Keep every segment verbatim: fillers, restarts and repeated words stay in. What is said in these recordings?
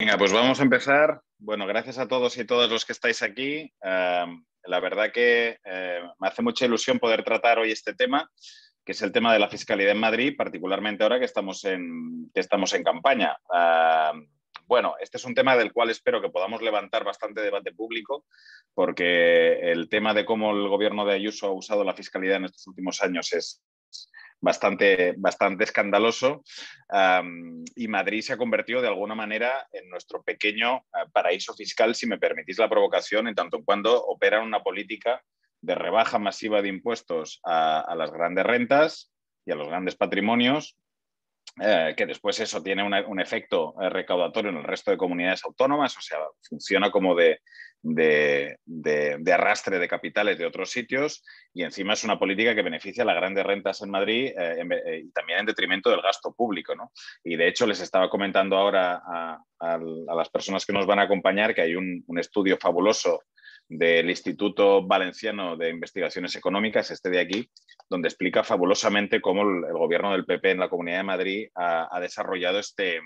Venga, pues vamos a empezar. Bueno, gracias a todos y todas los que estáis aquí. Uh, la verdad que uh, me hace mucha ilusión poder tratar hoy este tema, que es el tema de la fiscalidad en Madrid, particularmente ahora que estamos en, que estamos en campaña. Uh, bueno, este es un tema del cual espero que podamos levantar bastante debate público, porque el tema de cómo el gobierno de Ayuso ha usado la fiscalidad en estos últimos años es bastante, bastante escandaloso, um, y Madrid se ha convertido de alguna manera en nuestro pequeño uh, paraíso fiscal, si me permitís la provocación, en tanto en cuando operan una política de rebaja masiva de impuestos a, a las grandes rentas y a los grandes patrimonios, eh, que después eso tiene una, un efecto eh, recaudatorio en el resto de comunidades autónomas, o sea, funciona como de, de, de, de arrastre de capitales de otros sitios, y encima es una política que beneficia a las grandes rentas en Madrid eh, en, eh, y también en detrimento del gasto público, ¿no? Y de hecho les estaba comentando ahora a, a, a las personas que nos van a acompañar que hay un, un estudio fabuloso del Instituto Valenciano de Investigaciones Económicas, este de aquí, donde explica fabulosamente cómo el, el gobierno del P P en la Comunidad de Madrid ha, ha desarrollado este,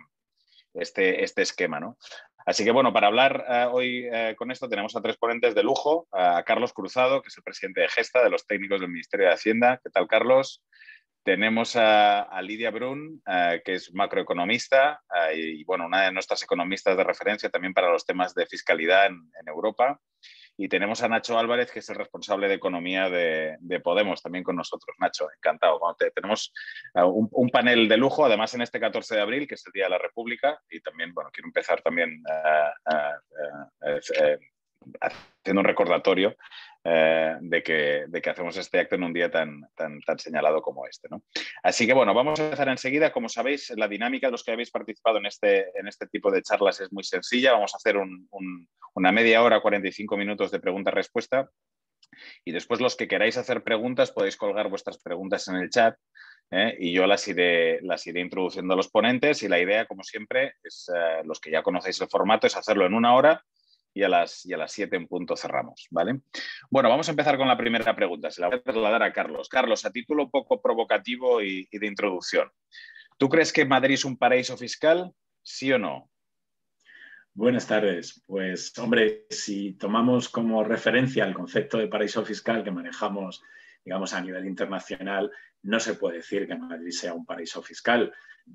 este, este esquema, ¿no? Así que, bueno, para hablar uh, hoy uh, con esto tenemos a tres ponentes de lujo, a Carlos Cruzado, que es el presidente de Gesta, de los técnicos del Ministerio de Hacienda. ¿Qué tal, Carlos? Tenemos a, a Lidia Brun, uh, que es macroeconomista uh, y, bueno, una de nuestras economistas de referencia también para los temas de fiscalidad en, en Europa. Y tenemos a Nacho Álvarez, que es el responsable de economía de, de Podemos, también con nosotros. Nacho, encantado. Bueno, te, tenemos uh, un, un panel de lujo, además en este catorce de abril, que es el Día de la República, y también, bueno, quiero empezar también uh, uh, uh, uh, haciendo un recordatorio uh, de, que, de que hacemos este acto en un día tan, tan, tan señalado como este, ¿no? Así que, bueno, vamos a empezar enseguida. Como sabéis, la dinámica de los que habéis participado en este, en este tipo de charlas es muy sencilla. Vamos a hacer un, un, una media hora, cuarenta y cinco minutos de pregunta-respuesta. Y después los que queráis hacer preguntas podéis colgar vuestras preguntas en el chat, ¿eh? Y yo las iré, las iré introduciendo a los ponentes. Y la idea, como siempre, es, uh, los que ya conocéis el formato, es hacerlo en una hora y a las, y a las siete en punto cerramos, ¿vale? Bueno, vamos a empezar con la primera pregunta. Se la voy a trasladar a Carlos. Carlos, a título poco provocativo y, y de introducción, ¿tú crees que Madrid es un paraíso fiscal? ¿Sí o no? Buenas tardes. Pues, hombre, si tomamos como referencia el concepto de paraíso fiscal que manejamos, digamos, a nivel internacional, no se puede decir que Madrid sea un paraíso fiscal.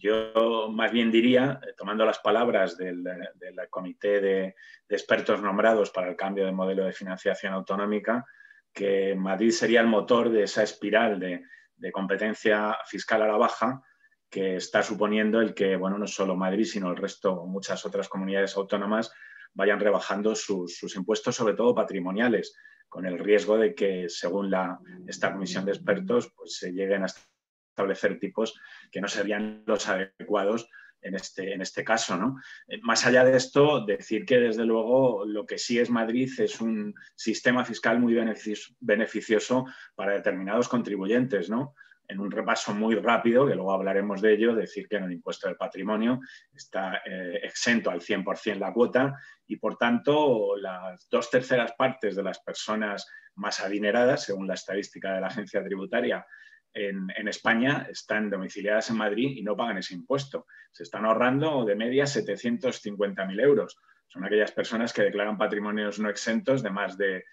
Yo más bien diría, tomando las palabras del, del comité de, de expertos nombrados para el cambio de modelo de financiación autonómica, que Madrid sería el motor de esa espiral de, de competencia fiscal a la baja que está suponiendo el que, bueno, no solo Madrid, sino el resto, muchas otras comunidades autónomas vayan rebajando sus, sus impuestos, sobre todo patrimoniales, con el riesgo de que, según la, esta comisión de expertos, pues se lleguen a establecer tipos que no serían los adecuados en este, en este caso, ¿no? Más allá de esto, decir que, desde luego, lo que sí es Madrid es un sistema fiscal muy beneficioso para determinados contribuyentes, ¿no? En un repaso muy rápido, que luego hablaremos de ello, decir que en el impuesto del patrimonio está eh, exento al cien por ciento la cuota y, por tanto, las dos terceras partes de las personas más adineradas, según la estadística de la agencia tributaria, en, en España están domiciliadas en Madrid y no pagan ese impuesto. Se están ahorrando de media setecientos cincuenta mil euros. Son aquellas personas que declaran patrimonios no exentos de más de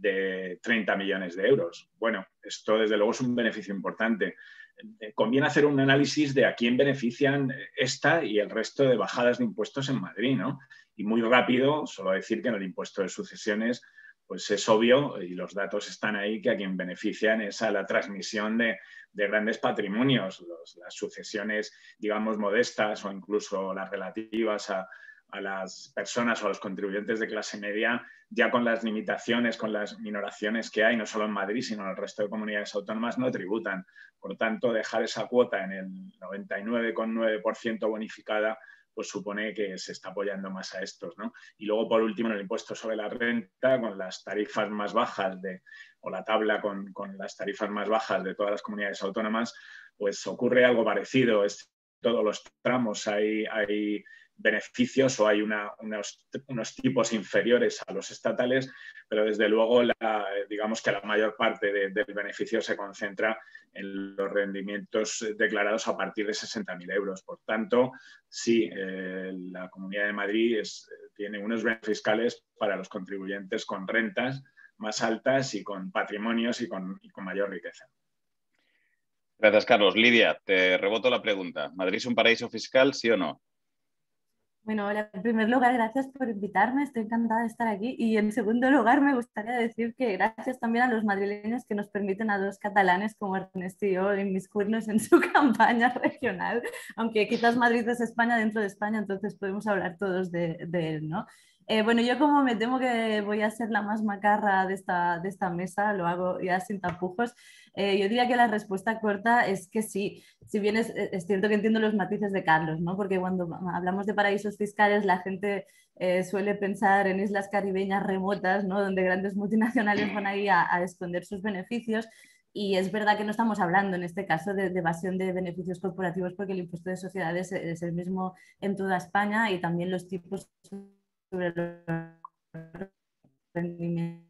de treinta millones de euros. Bueno, esto desde luego es un beneficio importante. Conviene hacer un análisis de a quién benefician esta y el resto de bajadas de impuestos en Madrid, ¿no? Y muy rápido, solo decir que en el impuesto de sucesiones, pues es obvio, y los datos están ahí, que a quien benefician es a la transmisión de, de grandes patrimonios. Los, las sucesiones, digamos, modestas o incluso las relativas a a las personas o a los contribuyentes de clase media, ya con las limitaciones, con las minoraciones que hay, no solo en Madrid, sino en el resto de comunidades autónomas, no tributan. Por tanto, dejar esa cuota en el noventa y nueve coma nueve por ciento bonificada, pues supone que se está apoyando más a estos, ¿no? Y luego, por último, en el impuesto sobre la renta, con las tarifas más bajas de, o la tabla con, con las tarifas más bajas de todas las comunidades autónomas, pues ocurre algo parecido. Es, todos los tramos hay... hay beneficios o hay una, unos, unos tipos inferiores a los estatales, pero desde luego la, digamos que la mayor parte de, del beneficio se concentra en los rendimientos declarados a partir de sesenta mil euros. Por tanto, sí, eh, la Comunidad de Madrid es, tiene unos beneficios fiscales para los contribuyentes con rentas más altas y con patrimonios y con, y con mayor riqueza. Gracias, Carlos. Lidia, te reboto la pregunta. ¿Madrid es un paraíso fiscal, sí o no? Bueno, hola. En primer lugar, gracias por invitarme, estoy encantada de estar aquí. Y en segundo lugar, me gustaría decir que gracias también a los madrileños que nos permiten a dos catalanes como Ernesto y yo inmiscuirnos en su campaña regional, aunque quizás Madrid es España dentro de España, entonces podemos hablar todos de, de él, ¿no? Eh, bueno, yo como me temo que voy a ser la más macarra de esta, de esta mesa, lo hago ya sin tapujos, eh, yo diría que la respuesta corta es que sí. Si bien es, es cierto que entiendo los matices de Carlos, ¿no? Porque cuando hablamos de paraísos fiscales la gente eh, suele pensar en islas caribeñas remotas, ¿no? Donde grandes multinacionales van ahí a, a esconder sus beneficios. Y es verdad que no estamos hablando en este caso de, de evasión de beneficios corporativos porque el impuesto de sociedades es el mismo en toda España y también los tipos sobre los rendimientos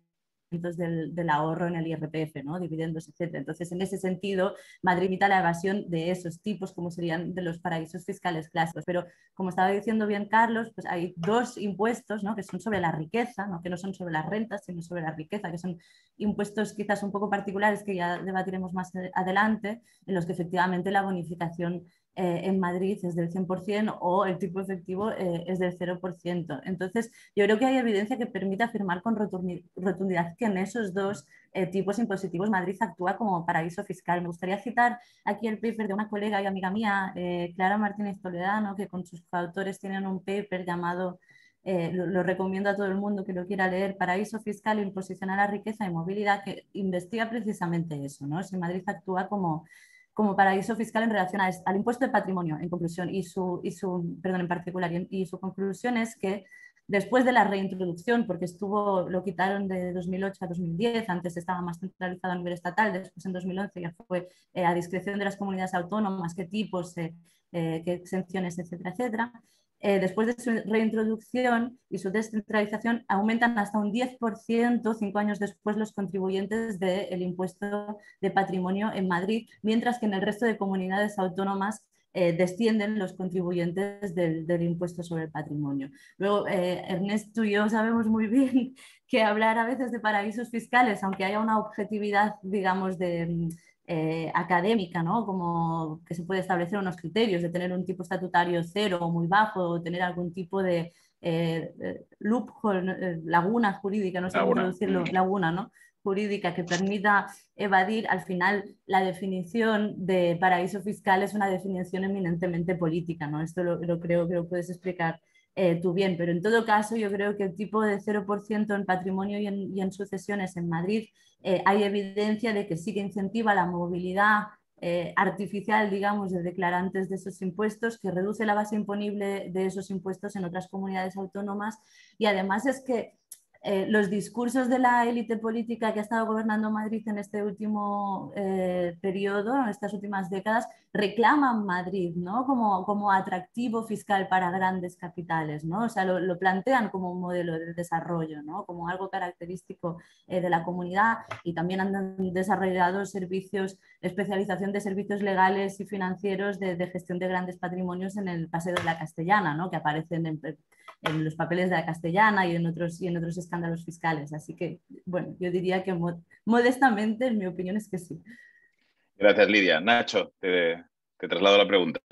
del, del ahorro en el I R P F, ¿no? Dividendos, etcétera. Entonces, en ese sentido, Madrid imita la evasión de esos tipos como serían de los paraísos fiscales clásicos. Pero, como estaba diciendo bien Carlos, pues hay dos impuestos, ¿no? Que son sobre la riqueza, ¿no? Que no son sobre las rentas, sino sobre la riqueza, que son impuestos quizás un poco particulares que ya debatiremos más adelante, en los que efectivamente la bonificación Eh, en Madrid es del cien por ciento o el tipo efectivo eh, es del cero por ciento. Entonces, yo creo que hay evidencia que permite afirmar con rotundidad que en esos dos eh, tipos impositivos Madrid actúa como paraíso fiscal. Me gustaría citar aquí el paper de una colega y amiga mía, eh, Clara Martínez Toledano, que con sus coautores tienen un paper llamado, eh, lo, lo recomiendo a todo el mundo que lo quiera leer, Paraíso Fiscal e Imposición a la Riqueza y Movilidad, que investiga precisamente eso, ¿no? Si Madrid actúa como como paraíso fiscal en relación a, al impuesto de patrimonio, en conclusión, y su, y su, perdón, en particular, y, y su conclusión es que después de la reintroducción, porque estuvo, lo quitaron de dos mil ocho a dos mil diez, antes estaba más centralizado a nivel estatal, después en dos mil once ya fue eh, a discreción de las comunidades autónomas, qué tipos, eh, eh, qué exenciones, etcétera, etcétera. Eh, después de su reintroducción y su descentralización, aumentan hasta un diez por ciento cinco años después los contribuyentes del impuesto de patrimonio en Madrid, mientras que en el resto de comunidades autónomas eh, descienden los contribuyentes del, del impuesto sobre el patrimonio. Luego, eh, Ernesto y yo sabemos muy bien que hablar a veces de paraísos fiscales, aunque haya una objetividad, digamos, de... Eh, académica, ¿no? Como que se puede establecer unos criterios de tener un tipo estatutario cero o muy bajo, o tener algún tipo de eh, loophole, eh, laguna jurídica, no sé cómo traducirlo, laguna, ¿no? Jurídica que permita evadir. Al final la definición de paraíso fiscal es una definición eminentemente política, ¿no? Esto lo, lo creo que lo puedes explicar Eh, tú bien, pero en todo caso yo creo que el tipo de cero por ciento en patrimonio y en, y en sucesiones en Madrid eh, hay evidencia de que sí que incentiva la movilidad eh, artificial, digamos, de declarantes de esos impuestos, que reduce la base imponible de esos impuestos en otras comunidades autónomas y además es que Eh, los discursos de la élite política que ha estado gobernando Madrid en este último eh, periodo, en estas últimas décadas, reclaman Madrid, ¿no? como, como atractivo fiscal para grandes capitales, ¿no? O sea, lo, lo plantean como un modelo de desarrollo, ¿no? Como algo característico eh, de la comunidad y también han desarrollado servicios, especialización de servicios legales y financieros de, de gestión de grandes patrimonios en el Paseo de la Castellana, ¿no? Que aparecen en, en los papeles de la Castellana y en otros, y en otros escándalos fiscales. Así que, bueno, yo diría que mod modestamente, en mi opinión, es que sí. Gracias, Lidia. Nacho, te, te traslado la pregunta.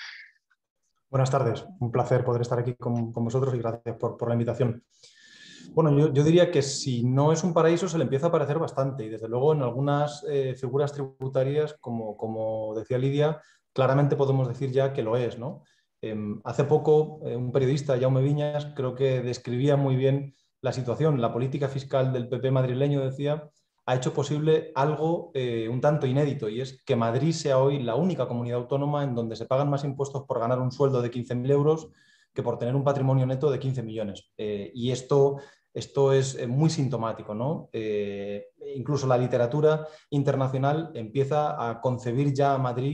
Buenas tardes. Un placer poder estar aquí con, con vosotros y gracias por, por la invitación. Bueno, yo, yo diría que si no es un paraíso se le empieza a parecer bastante y desde luego en algunas eh, figuras tributarias, como, como decía Lidia, claramente podemos decir ya que lo es, ¿no? Eh, hace poco eh, un periodista, Jaume Viñas, creo que describía muy bien la situación. La política fiscal del P P madrileño, decía, ha hecho posible algo eh, un tanto inédito y es que Madrid sea hoy la única comunidad autónoma en donde se pagan más impuestos por ganar un sueldo de quince mil euros que por tener un patrimonio neto de quince millones. Eh, y esto, esto es muy sintomático, ¿no? Eh, incluso la literatura internacional empieza a concebir ya a Madrid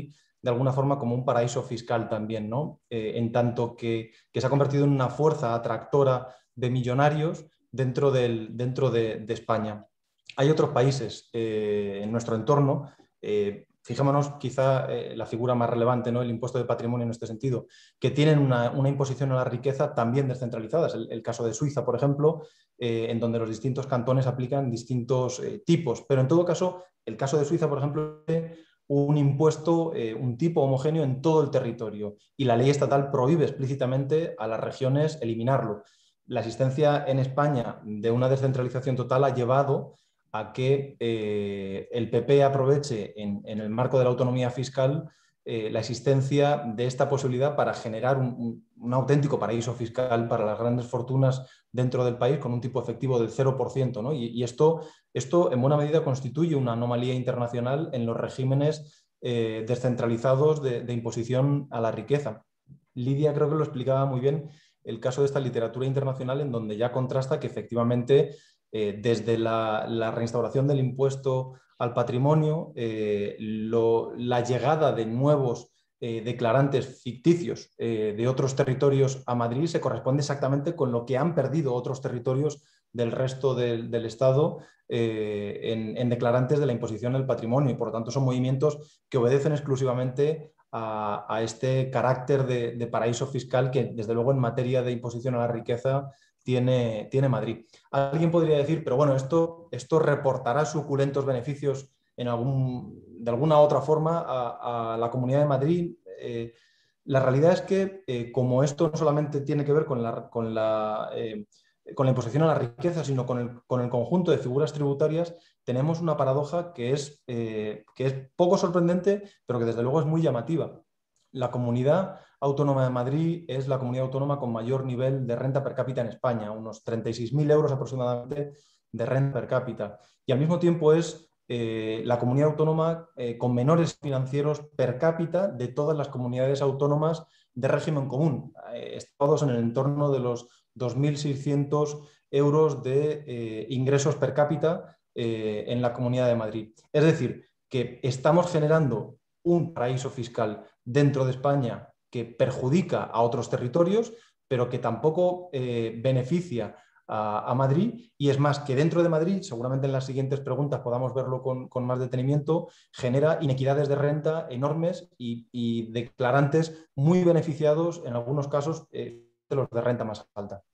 de alguna forma como un paraíso fiscal también, ¿no? Eh, en tanto que, que se ha convertido en una fuerza atractora de millonarios dentro, del, dentro de, de España. Hay otros países eh, en nuestro entorno, eh, fijémonos quizá eh, la figura más relevante, ¿no? El impuesto de patrimonio en este sentido, que tienen una, una imposición a la riqueza también descentralizada. Es el, el caso de Suiza, por ejemplo, eh, en donde los distintos cantones aplican distintos eh, tipos. Pero en todo caso, el caso de Suiza, por ejemplo, un impuesto, eh, un tipo homogéneo en todo el territorio y la ley estatal prohíbe explícitamente a las regiones eliminarlo. La existencia en España de una descentralización total ha llevado a que eh, el P P aproveche en, en el marco de la autonomía fiscal eh, la existencia de esta posibilidad para generar un, un, un auténtico paraíso fiscal para las grandes fortunas dentro del país con un tipo efectivo del cero por ciento, ¿no? Y, y esto, esto en buena medida constituye una anomalía internacional en los regímenes eh, descentralizados de, de imposición a la riqueza. Lidia creo que lo explicaba muy bien el caso de esta literatura internacional en donde ya contrasta que efectivamente eh, desde la, la reinstauración del impuesto al patrimonio, eh, lo, la llegada de nuevos eh, declarantes ficticios eh, de otros territorios a Madrid se corresponde exactamente con lo que han perdido otros territorios del resto del, del Estado eh, en, en declarantes de la imposición del patrimonio y por lo tanto son movimientos que obedecen exclusivamente a, a este carácter de, de paraíso fiscal que desde luego en materia de imposición a la riqueza tiene, tiene Madrid. Alguien podría decir, pero bueno, esto, esto reportará suculentos beneficios en algún, de alguna otra forma a, a la Comunidad de Madrid. Eh, la realidad es que eh, como esto no solamente tiene que ver con la, con la, eh, con la imposición a la riqueza, sino con el, con el conjunto de figuras tributarias, tenemos una paradoja que es, eh, que es poco sorprendente, pero que desde luego es muy llamativa. La Comunidad Autónoma de Madrid es la comunidad autónoma con mayor nivel de renta per cápita en España, unos treinta y seis mil euros aproximadamente de renta per cápita. Y al mismo tiempo es eh, la comunidad autónoma eh, con menores financieros per cápita de todas las comunidades autónomas de régimen común, eh, estados en el entorno de los dos mil seiscientos euros de eh, ingresos per cápita eh, en la Comunidad de Madrid. Es decir, que estamos generando un paraíso fiscal dentro de España que perjudica a otros territorios, pero que tampoco eh, beneficia a, a Madrid. Y es más, que dentro de Madrid, seguramente en las siguientes preguntas podamos verlo con, con más detenimiento, genera inequidades de renta enormes y, y declarantes muy beneficiados, en algunos casos, eh, de los de renta más alta.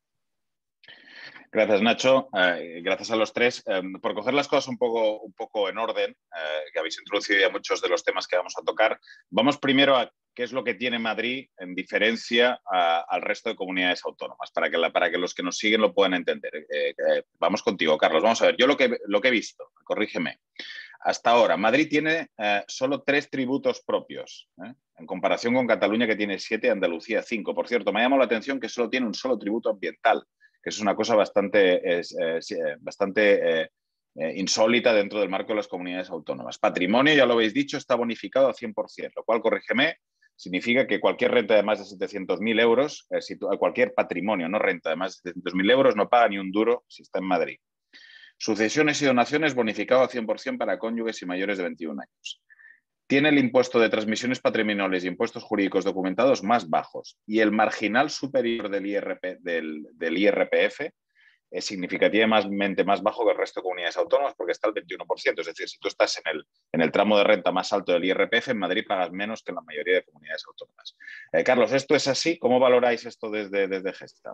Gracias, Nacho. Eh, gracias a los tres. Eh, por coger las cosas un poco, un poco en orden, eh, que habéis introducido ya muchos de los temas que vamos a tocar. Vamos primero a qué es lo que tiene Madrid en diferencia a, al resto de comunidades autónomas, para que, la, para que los que nos siguen lo puedan entender. Eh, eh, vamos contigo, Carlos. Vamos a ver. Yo lo que, lo que he visto, corrígeme. Hasta ahora, Madrid tiene eh, solo tres tributos propios, ¿eh? En comparación con Cataluña, que tiene siete, y Andalucía cinco. Por cierto, me ha llamado la atención que solo tiene un solo tributo ambiental, que es una cosa bastante, es, es, bastante eh, eh, insólita dentro del marco de las comunidades autónomas. Patrimonio, ya lo habéis dicho, está bonificado al cien por ciento, lo cual, corrígeme, significa que cualquier renta de más de setecientos mil euros, eh, si cualquier patrimonio, no renta de más de setecientos mil euros, no paga ni un duro si está en Madrid. Sucesiones y donaciones bonificado al cien por ciento para cónyuges y mayores de veintiún años. Tiene el impuesto de transmisiones patrimoniales y impuestos jurídicos documentados más bajos y el marginal superior del, I R P, del, del I R P F es significativamente más bajo que el resto de comunidades autónomas porque está al veintiuno por ciento. Es decir, si tú estás en el, en el tramo de renta más alto del I R P F, en Madrid pagas menos que en la mayoría de comunidades autónomas. Eh, Carlos, ¿esto es así? ¿Cómo valoráis esto desde, desde Gesta?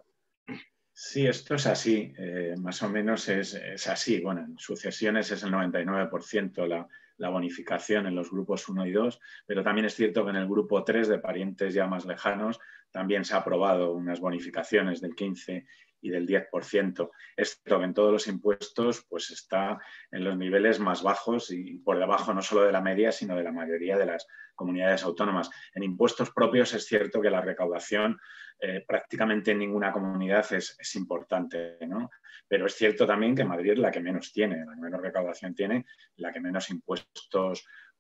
Sí, esto es así, eh, más o menos es, es así. Bueno, en sucesiones es el noventa y nueve por ciento la, la bonificación en los grupos uno y dos, pero también es cierto que en el grupo tres de parientes ya más lejanos también se ha aprobado unas bonificaciones del quince y del diez por ciento. Es cierto que en todos los impuestos pues está en los niveles más bajos y por debajo no solo de la media, sino de la mayoría de las comunidades autónomas. En impuestos propios es cierto que la recaudación eh, prácticamente en ninguna comunidad es, es importante, ¿no? Pero es cierto también que Madrid es la que menos tiene, la que menos recaudación tiene, la que menos impuestos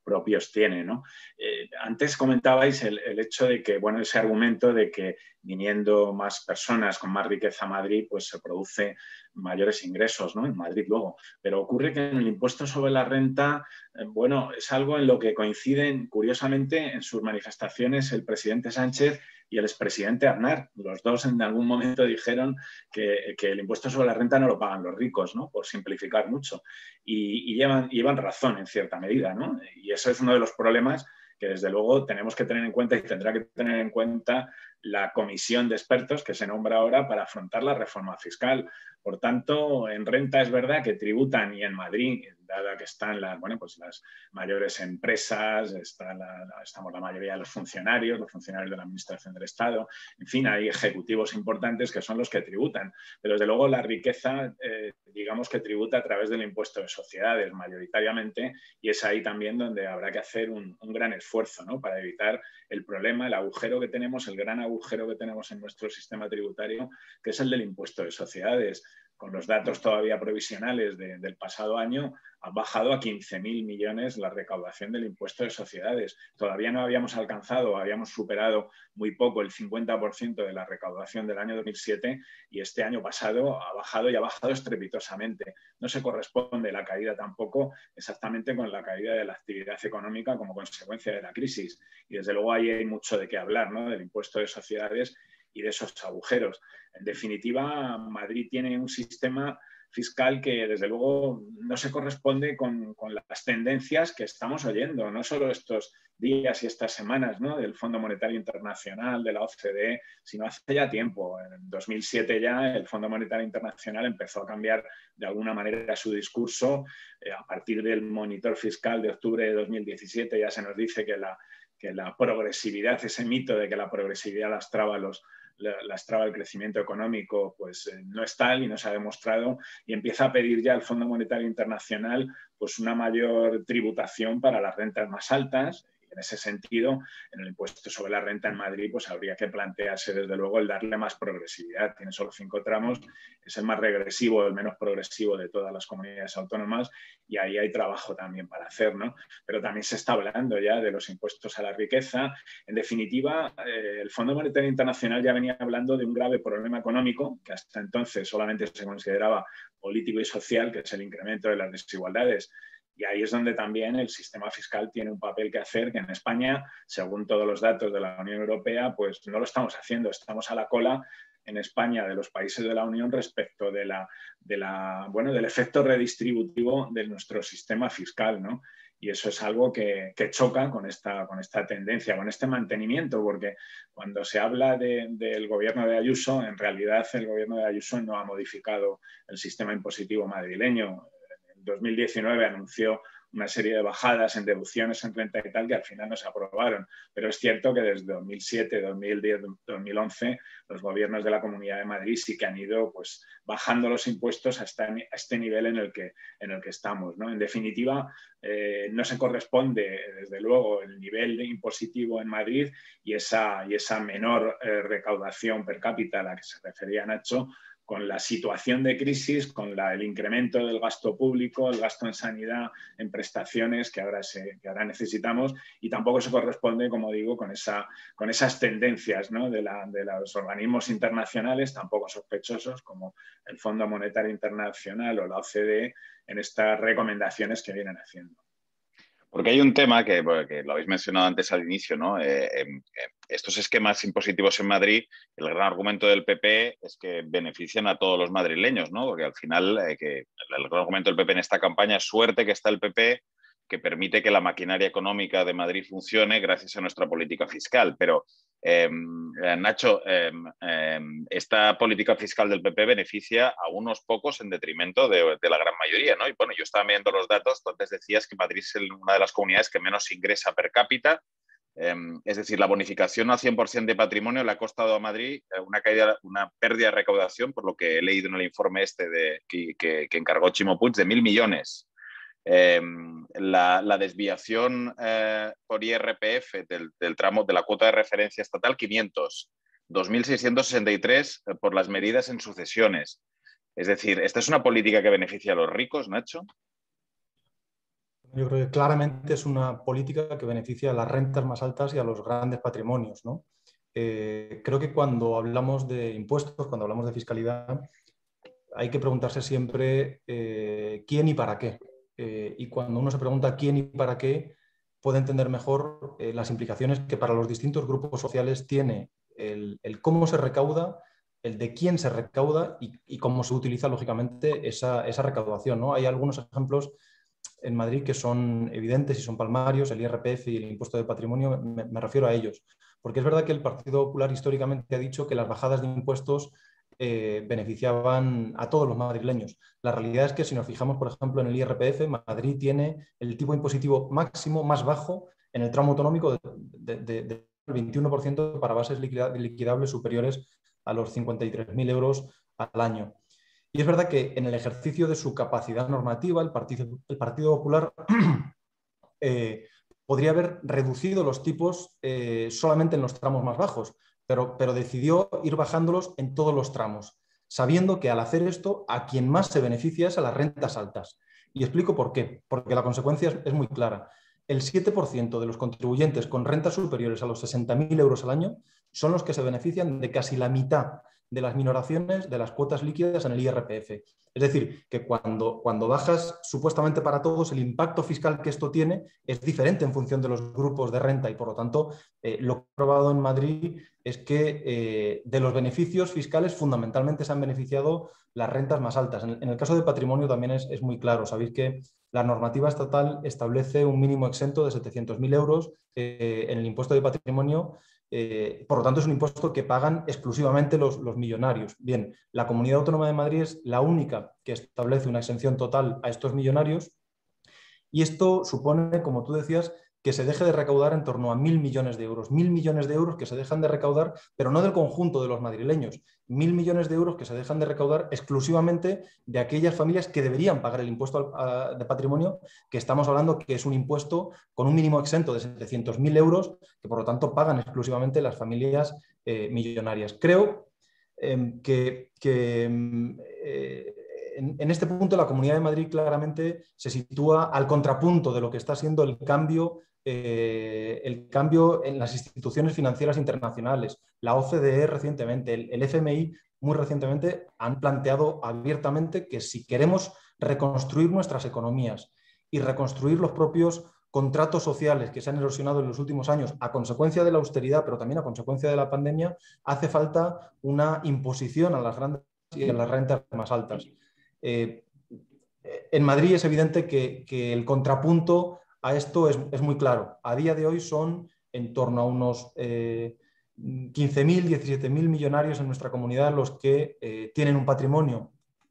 propios tiene, ¿no? Eh, antes comentabais el, el hecho de que, bueno, ese argumento de que viniendo más personas con más riqueza a Madrid, pues se produce mayores ingresos, ¿no? En Madrid luego. Pero ocurre que en el impuesto sobre la renta, eh, bueno, es algo en lo que coinciden, curiosamente, en sus manifestaciones el presidente Sánchez y el expresidente Aznar. Los dos en algún momento dijeron que, que el impuesto sobre la renta no lo pagan los ricos, ¿no? Por simplificar mucho. Y, y llevan, llevan razón en cierta medida, ¿no? Y eso es uno de los problemas que desde luego tenemos que tener en cuenta y tendrá que tener en cuenta la comisión de expertos que se nombra ahora para afrontar la reforma fiscal. Por tanto, en renta es verdad que tributan, y en Madrid, dada que están las, bueno, pues las mayores empresas, está la, la, estamos la mayoría de los funcionarios, los funcionarios de la Administración del Estado, en fin, hay ejecutivos importantes que son los que tributan. Pero desde luego la riqueza, eh, digamos que tributa a través del impuesto de sociedades mayoritariamente, y es ahí también donde habrá que hacer un, un gran esfuerzo, ¿no? Para evitar el problema, el agujero que tenemos, el gran agujero que tenemos en nuestro sistema tributario, que es el del impuesto de sociedades. Con los datos todavía provisionales de, del pasado año, ha bajado a quince mil millones la recaudación del impuesto de sociedades. Todavía no habíamos alcanzado, habíamos superado muy poco el cincuenta por ciento de la recaudación del año dos mil siete, y este año pasado ha bajado y ha bajado estrepitosamente. No se corresponde la caída tampoco exactamente con la caída de la actividad económica como consecuencia de la crisis. Y desde luego ahí hay mucho de qué hablar, ¿no? Del impuesto de sociedades y de esos agujeros. En definitiva, Madrid tiene un sistema fiscal que desde luego no se corresponde con, con las tendencias que estamos oyendo, no solo estos días y estas semanas, ¿no? Del Fondo Monetario Internacional, de la O C D E, sino hace ya tiempo. En dos mil siete ya el Fondo Monetario Internacional empezó a cambiar de alguna manera su discurso. Eh, a partir del monitor fiscal de octubre de dos mil diecisiete ya se nos dice que la, que la progresividad, ese mito de que la progresividad lastraba los lastraba el crecimiento económico, pues eh, no es tal y no se ha demostrado, y empieza a pedir ya el Fondo Monetario Internacional pues una mayor tributación para las rentas más altas. En ese sentido, en el impuesto sobre la renta en Madrid, pues habría que plantearse desde luego el darle más progresividad. Tiene solo cinco tramos, es el más regresivo, el menos progresivo de todas las comunidades autónomas, y ahí hay trabajo también para hacer, ¿no? Pero también se está hablando ya de los impuestos a la riqueza. En definitiva, eh, el Fondo Monetario Internacional ya venía hablando de un grave problema económico que hasta entonces solamente se consideraba político y social, que es el incremento de las desigualdades. Y ahí es donde también el sistema fiscal tiene un papel que hacer, que en España, según todos los datos de la Unión Europea, pues no lo estamos haciendo. Estamos a la cola en España de los países de la Unión respecto de la, de la, bueno, del efecto redistributivo de nuestro sistema fiscal, ¿no? Y eso es algo que, que choca con esta, con esta tendencia, con este mantenimiento, porque cuando se habla de, del gobierno de Ayuso, en realidad el gobierno de Ayuso no ha modificado el sistema impositivo madrileño. En dos mil diecinueve anunció una serie de bajadas en deducciones en renta y tal que al final no se aprobaron. Pero es cierto que desde dos mil siete, dos mil diez, dos mil once los gobiernos de la Comunidad de Madrid sí que han ido pues, bajando los impuestos hasta a este nivel en el que, en el que estamos, ¿no? En definitiva, eh, no se corresponde desde luego el nivel de impositivo en Madrid y esa, y esa menor eh, recaudación per cápita a la que se refería Nacho, con la situación de crisis, con la, el incremento del gasto público, el gasto en sanidad, en prestaciones que ahora, se, que ahora necesitamos, y tampoco se corresponde, como digo, con, esa, con esas tendencias, ¿no? de, la, de los organismos internacionales, tampoco sospechosos, como el Fondo Monetario Internacional o la O C D E, en estas recomendaciones que vienen haciendo. Porque hay un tema que, que lo habéis mencionado antes al inicio, ¿no? Eh, eh, estos esquemas impositivos en Madrid, el gran argumento del P P es que benefician a todos los madrileños, ¿no? Porque al final, eh, que el gran argumento del P P en esta campaña es suerte que está el P P, que permite que la maquinaria económica de Madrid funcione gracias a nuestra política fiscal. Pero, eh, Nacho, eh, eh, esta política fiscal del P P beneficia a unos pocos en detrimento de, de la gran mayoría, ¿no? Y bueno, yo estaba viendo los datos, tú antes decías que Madrid es una de las comunidades que menos ingresa per cápita. Eh, es decir, la bonificación al cien por ciento de patrimonio le ha costado a Madrid una, caída, una pérdida de recaudación, por lo que he leído en el informe este de, que, que, que encargó Ximo Puig, de mil millones. Eh, la, la desviación eh, por I R P F del, del tramo de la cuota de referencia estatal, quinientos, dos mil seiscientos sesenta y tres eh, por las medidas en sucesiones. Es decir, ¿esta es una política que beneficia a los ricos, Nacho? Yo creo que claramente es una política que beneficia a las rentas más altas y a los grandes patrimonios, ¿no? Eh, creo que cuando hablamos de impuestos, cuando hablamos de fiscalidad, hay que preguntarse siempre eh, quién y para qué. Eh, y cuando uno se pregunta quién y para qué, puede entender mejor eh, las implicaciones que para los distintos grupos sociales tiene el, el cómo se recauda, el de quién se recauda y, y cómo se utiliza, lógicamente, esa, esa recaudación, ¿no? Hay algunos ejemplos en Madrid que son evidentes y son palmarios, el I R P F y el impuesto de patrimonio, me, me refiero a ellos. Porque es verdad que el Partido Popular históricamente ha dicho que las bajadas de impuestos eh, beneficiaban a todos los madrileños. La realidad es que si nos fijamos, por ejemplo, en el I R P F, Madrid tiene el tipo impositivo máximo más bajo en el tramo autonómico del de, de, de veintiuno por ciento para bases liquidables superiores a los cincuenta y tres mil euros al año. Y es verdad que en el ejercicio de su capacidad normativa, el Partido, el Partido Popular eh, podría haber reducido los tipos eh, solamente en los tramos más bajos, pero, pero decidió ir bajándolos en todos los tramos, sabiendo que al hacer esto, a quien más se beneficia es a las rentas altas. Y explico por qué, porque la consecuencia es, es muy clara. El siete por ciento de los contribuyentes con rentas superiores a los sesenta mil euros al año son los que se benefician de casi la mitad de las minoraciones de las cuotas líquidas en el I R P F. Es decir, que cuando, cuando bajas supuestamente para todos, el impacto fiscal que esto tiene es diferente en función de los grupos de renta y, por lo tanto, eh, lo que he probado en Madrid es que eh, de los beneficios fiscales fundamentalmente se han beneficiado las rentas más altas. En, en el caso de patrimonio también es, es muy claro. Sabéis que la normativa estatal establece un mínimo exento de setecientos mil euros eh, en el impuesto de patrimonio. Eh, por lo tanto, es un impuesto que pagan exclusivamente los, los millonarios. Bien, la Comunidad Autónoma de Madrid es la única que establece una exención total a estos millonarios y esto supone, como tú decías, que se deje de recaudar en torno a mil millones de euros. Mil millones de euros que se dejan de recaudar, pero no del conjunto de los madrileños. Mil millones de euros que se dejan de recaudar exclusivamente de aquellas familias que deberían pagar el impuesto de patrimonio, que estamos hablando que es un impuesto con un mínimo exento de setecientos mil euros, que por lo tanto pagan exclusivamente las familias eh, millonarias. Creo eh, que... que eh, En, en este punto la Comunidad de Madrid claramente se sitúa al contrapunto de lo que está siendo el cambio, eh, el cambio en las instituciones financieras internacionales. La O C D E recientemente, el, el F M I muy recientemente han planteado abiertamente que si queremos reconstruir nuestras economías y reconstruir los propios contratos sociales que se han erosionado en los últimos años a consecuencia de la austeridad, pero también a consecuencia de la pandemia, hace falta una imposición a las grandes y a las rentas más altas. Eh, en Madrid es evidente que, que el contrapunto a esto es, es, muy claro. A día de hoy son en torno a unos eh, quince mil, diecisiete mil millonarios en nuestra comunidad los que eh, tienen un patrimonio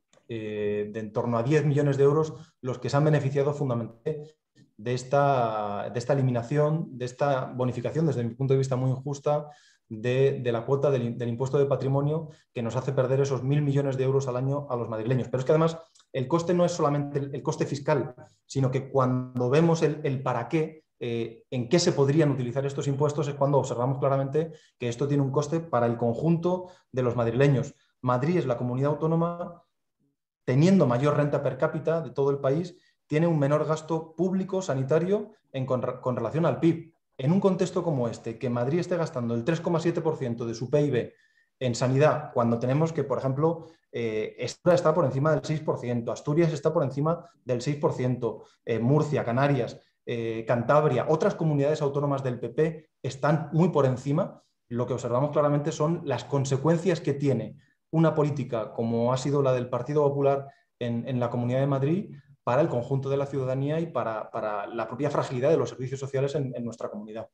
eh, de en torno a diez millones de euros los que se han beneficiado fundamentalmente de esta, de esta eliminación, de esta bonificación, desde mi punto de vista muy injusta, De, de, la cuota del, del impuesto de patrimonio que nos hace perder esos mil millones de euros al año a los madrileños. Pero es que además el coste no es solamente el, el coste fiscal, sino que cuando vemos el, el para qué, eh, en qué se podrían utilizar estos impuestos, es cuando observamos claramente que esto tiene un coste para el conjunto de los madrileños. Madrid es la comunidad autónoma, teniendo mayor renta per cápita de todo el país, tiene un menor gasto público sanitario en, con, con relación al P I B. En un contexto como este, que Madrid esté gastando el tres coma siete por ciento de su P I B en sanidad, cuando tenemos que, por ejemplo, eh, está por encima del seis por ciento, Asturias está por encima del seis por ciento, eh, Murcia, Canarias, eh, Cantabria, otras comunidades autónomas del P P están muy por encima, lo que observamos claramente son las consecuencias que tiene una política como ha sido la del Partido Popular en, en la Comunidad de Madrid para el conjunto de la ciudadanía y para, para la propia fragilidad de los servicios sociales en, en nuestra comunidad.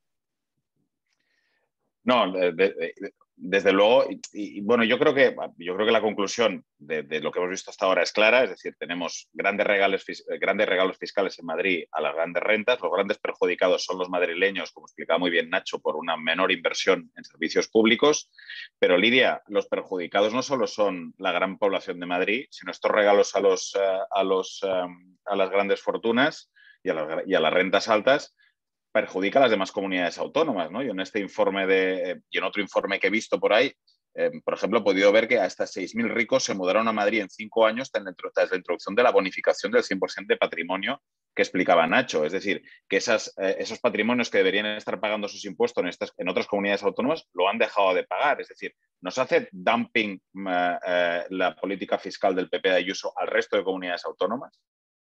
No, de, de, de, desde luego, y, y bueno, yo creo que, yo creo que la conclusión de, de lo que hemos visto hasta ahora es clara, es decir, tenemos grandes regalos, grandes regalos fiscales en Madrid a las grandes rentas, los grandes perjudicados son los madrileños, como explicaba muy bien Nacho, por una menor inversión en servicios públicos, pero Lidia, los perjudicados no solo son la gran población de Madrid, sino estos regalos a, los, a, los, a las grandes fortunas y a las, y a las rentas altas, perjudica a las demás comunidades autónomas, ¿no? Yo en este informe de, y en otro informe que he visto por ahí, eh, por ejemplo, he podido ver que hasta seis mil ricos se mudaron a Madrid en cinco años tras la introducción de la bonificación del cien por ciento de patrimonio que explicaba Nacho. Es decir, que esas, eh, esos patrimonios que deberían estar pagando sus impuestos en, estas, en otras comunidades autónomas lo han dejado de pagar. Es decir, ¿nos hace dumping eh, eh, la política fiscal del P P de Ayuso al resto de comunidades autónomas?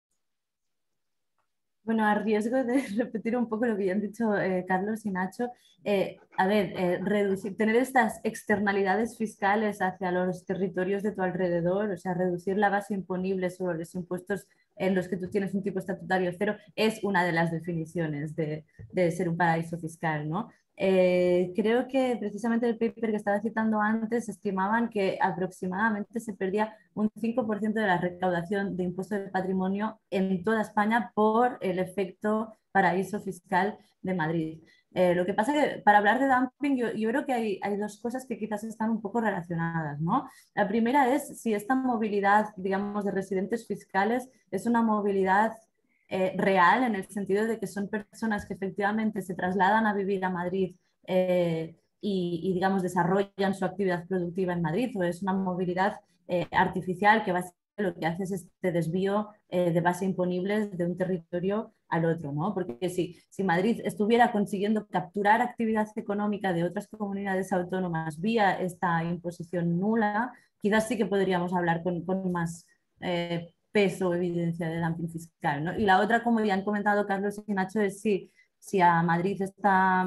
Bueno, a riesgo de repetir un poco lo que ya han dicho eh, Carlos y Nacho, eh, a ver, eh, reducir, tener estas externalidades fiscales hacia los territorios de tu alrededor, o sea, reducir la base imponible sobre los impuestos en los que tú tienes un tipo estatutario cero, es una de las definiciones de, de ser un paraíso fiscal, ¿no? Eh, creo que precisamente el paper que estaba citando antes estimaban que aproximadamente se perdía un cinco por ciento de la recaudación de impuestos de patrimonio en toda España por el efecto paraíso fiscal de Madrid. Eh, lo que pasa es que para hablar de dumping yo, yo creo que hay, hay dos cosas que quizás están un poco relacionadas, ¿no? La primera es si esta movilidad, digamos, de residentes fiscales es una movilidad Eh, real, en el sentido de que son personas que efectivamente se trasladan a vivir a Madrid eh, y, y, digamos, desarrollan su actividad productiva en Madrid, o es una movilidad eh, artificial que básicamente lo que hace es este desvío eh, de base imponible de un territorio al otro, ¿no? Porque si, si Madrid estuviera consiguiendo capturar actividad económica de otras comunidades autónomas vía esta imposición nula, quizás sí que podríamos hablar con, con más eh, peso o evidencia de dumping fiscal, ¿no? Y la otra, como ya han comentado Carlos y Nacho, es si, si a Madrid está,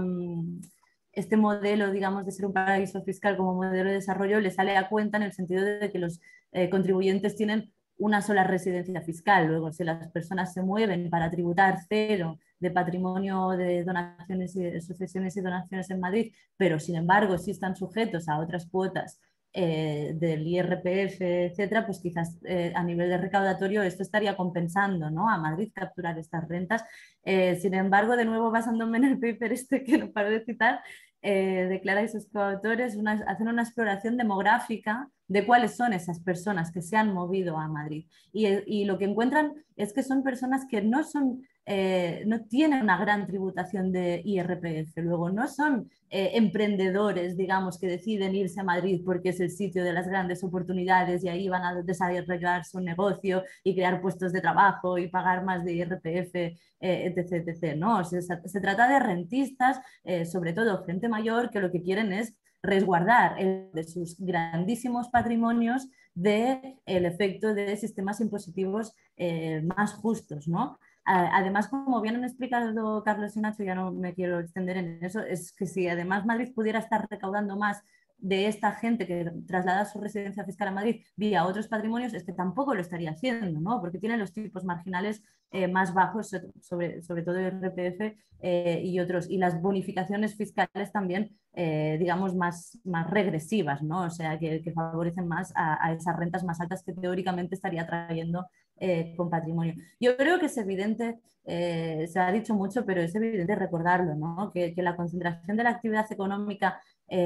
este modelo, digamos, de ser un paraíso fiscal como modelo de desarrollo le sale a cuenta en el sentido de que los eh, contribuyentes tienen una sola residencia fiscal. Luego, si las personas se mueven para tributar cero de patrimonio de donaciones y de sucesiones y donaciones en Madrid, pero sin embargo sí están sujetos a otras cuotas Eh, del I R P F, etcétera, pues quizás eh, a nivel de recaudatorio esto estaría compensando, ¿no?, a Madrid capturar estas rentas. Eh, sin embargo, de nuevo, basándome en el paper este que no paro de citar, eh, de Clara y sus coautores, una, hacen una exploración demográfica de cuáles son esas personas que se han movido a Madrid. Y, y lo que encuentran es que son personas que no son Eh, no tienen una gran tributación de I R P F, luego no son eh, emprendedores, digamos, que deciden irse a Madrid porque es el sitio de las grandes oportunidades y ahí van a desarrollar su negocio y crear puestos de trabajo y pagar más de I R P F, eh, etc, etcétera, ¿no? Se, se trata de rentistas, eh, sobre todo gente mayor, que lo que quieren es resguardar el de sus grandísimos patrimonios del de efecto de sistemas impositivos eh, más justos, ¿no? Además, como bien han explicado Carlos y Nacho, ya no me quiero extender en eso, es que si además Madrid pudiera estar recaudando más de esta gente que traslada su residencia fiscal a Madrid vía otros patrimonios, es que tampoco lo estaría haciendo, ¿no? Porque tiene los tipos marginales eh, más bajos, sobre, sobre todo el I R P F eh, y otros, y las bonificaciones fiscales también, eh, digamos, más, más regresivas, ¿no? O sea, que, que favorecen más a, a esas rentas más altas que teóricamente estaría trayendo eh, con patrimonio. Yo creo que es evidente, eh, se ha dicho mucho, pero es evidente recordarlo, ¿no? Que, que la concentración de la actividad económica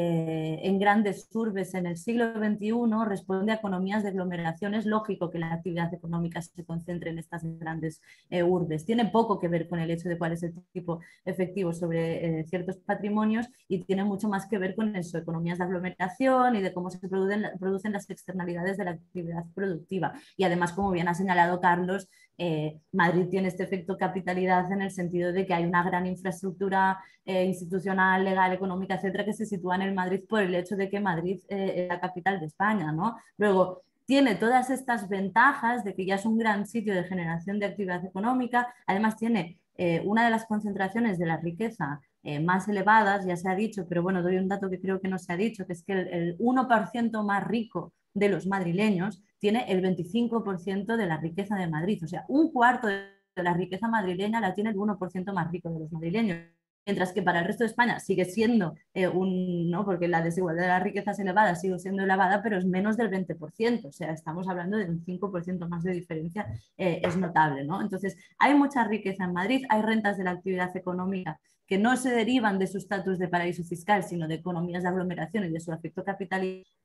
Eh, en grandes urbes en el siglo veintiuno responde a economías de aglomeración. Es lógico que la actividad económica se concentre en estas grandes eh, urbes. Tiene poco que ver con el hecho de cuál es el tipo efectivo sobre eh, ciertos patrimonios y tiene mucho más que ver con eso, economías de aglomeración y de cómo se producen, producen las externalidades de la actividad productiva. Y además, como bien ha señalado Carlos, eh, Madrid tiene este efecto capitalidad en el sentido de que hay una gran infraestructura eh, institucional, legal, económica, etcétera, que se sitúa en el Madrid por el hecho de que Madrid eh, es la capital de España, ¿no? Luego, tiene todas estas ventajas de que ya es un gran sitio de generación de actividad económica, además tiene eh, una de las concentraciones de la riqueza eh, más elevadas, ya se ha dicho, pero bueno, doy un dato que creo que no se ha dicho, que es que el, el uno por ciento más rico de los madrileños tiene el veinticinco por ciento de la riqueza de Madrid, o sea, un cuarto de la riqueza madrileña la tiene el uno por ciento más rico de los madrileños. Mientras que para el resto de España sigue siendo eh, un, ¿no? Porque la desigualdad de las riquezas elevadas sigue siendo elevada, pero es menos del veinte por ciento, o sea, estamos hablando de un cinco por ciento más de diferencia, eh, es notable, ¿no? Entonces, hay mucha riqueza en Madrid, hay rentas de la actividad económica que no se derivan de su estatus de paraíso fiscal, sino de economías de aglomeración y de su efecto capital,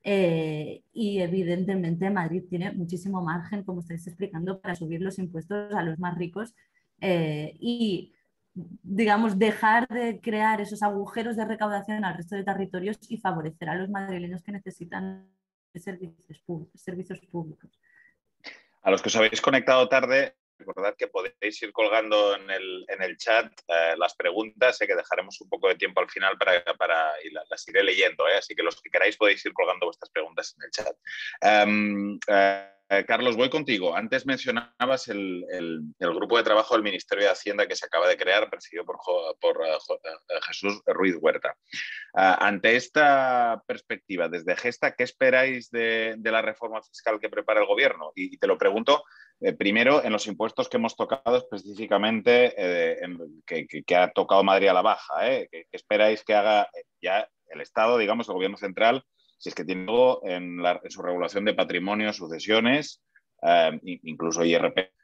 eh, y evidentemente Madrid tiene muchísimo margen, como estáis explicando, para subir los impuestos a los más ricos, eh, y digamos, dejar de crear esos agujeros de recaudación al resto de territorios y favorecer a los madrileños que necesitan servicios públicos. Servicios públicos. A los que os habéis conectado tarde, recordad que podéis ir colgando en el, en el chat eh, las preguntas, sé que dejaremos un poco de tiempo al final para, para y las, las iré leyendo, ¿eh? Así que los que queráis podéis ir colgando vuestras preguntas en el chat. Um, uh, Carlos, voy contigo. Antes mencionabas el, el, el grupo de trabajo del Ministerio de Hacienda que se acaba de crear, presidido por, por uh, Jesús Ruiz Huerta. Uh, ante esta perspectiva, desde Gesta, ¿qué esperáis de, de la reforma fiscal que prepara el Gobierno? Y, y te lo pregunto, eh, primero, en los impuestos que hemos tocado específicamente, eh, en, que, que, que ha tocado Madrid a la baja, ¿eh? ¿Qué, qué esperáis que haga ya el Estado, digamos, el Gobierno central, si es que tiene algo en, la, en su regulación de patrimonio, sucesiones, eh, incluso I R P?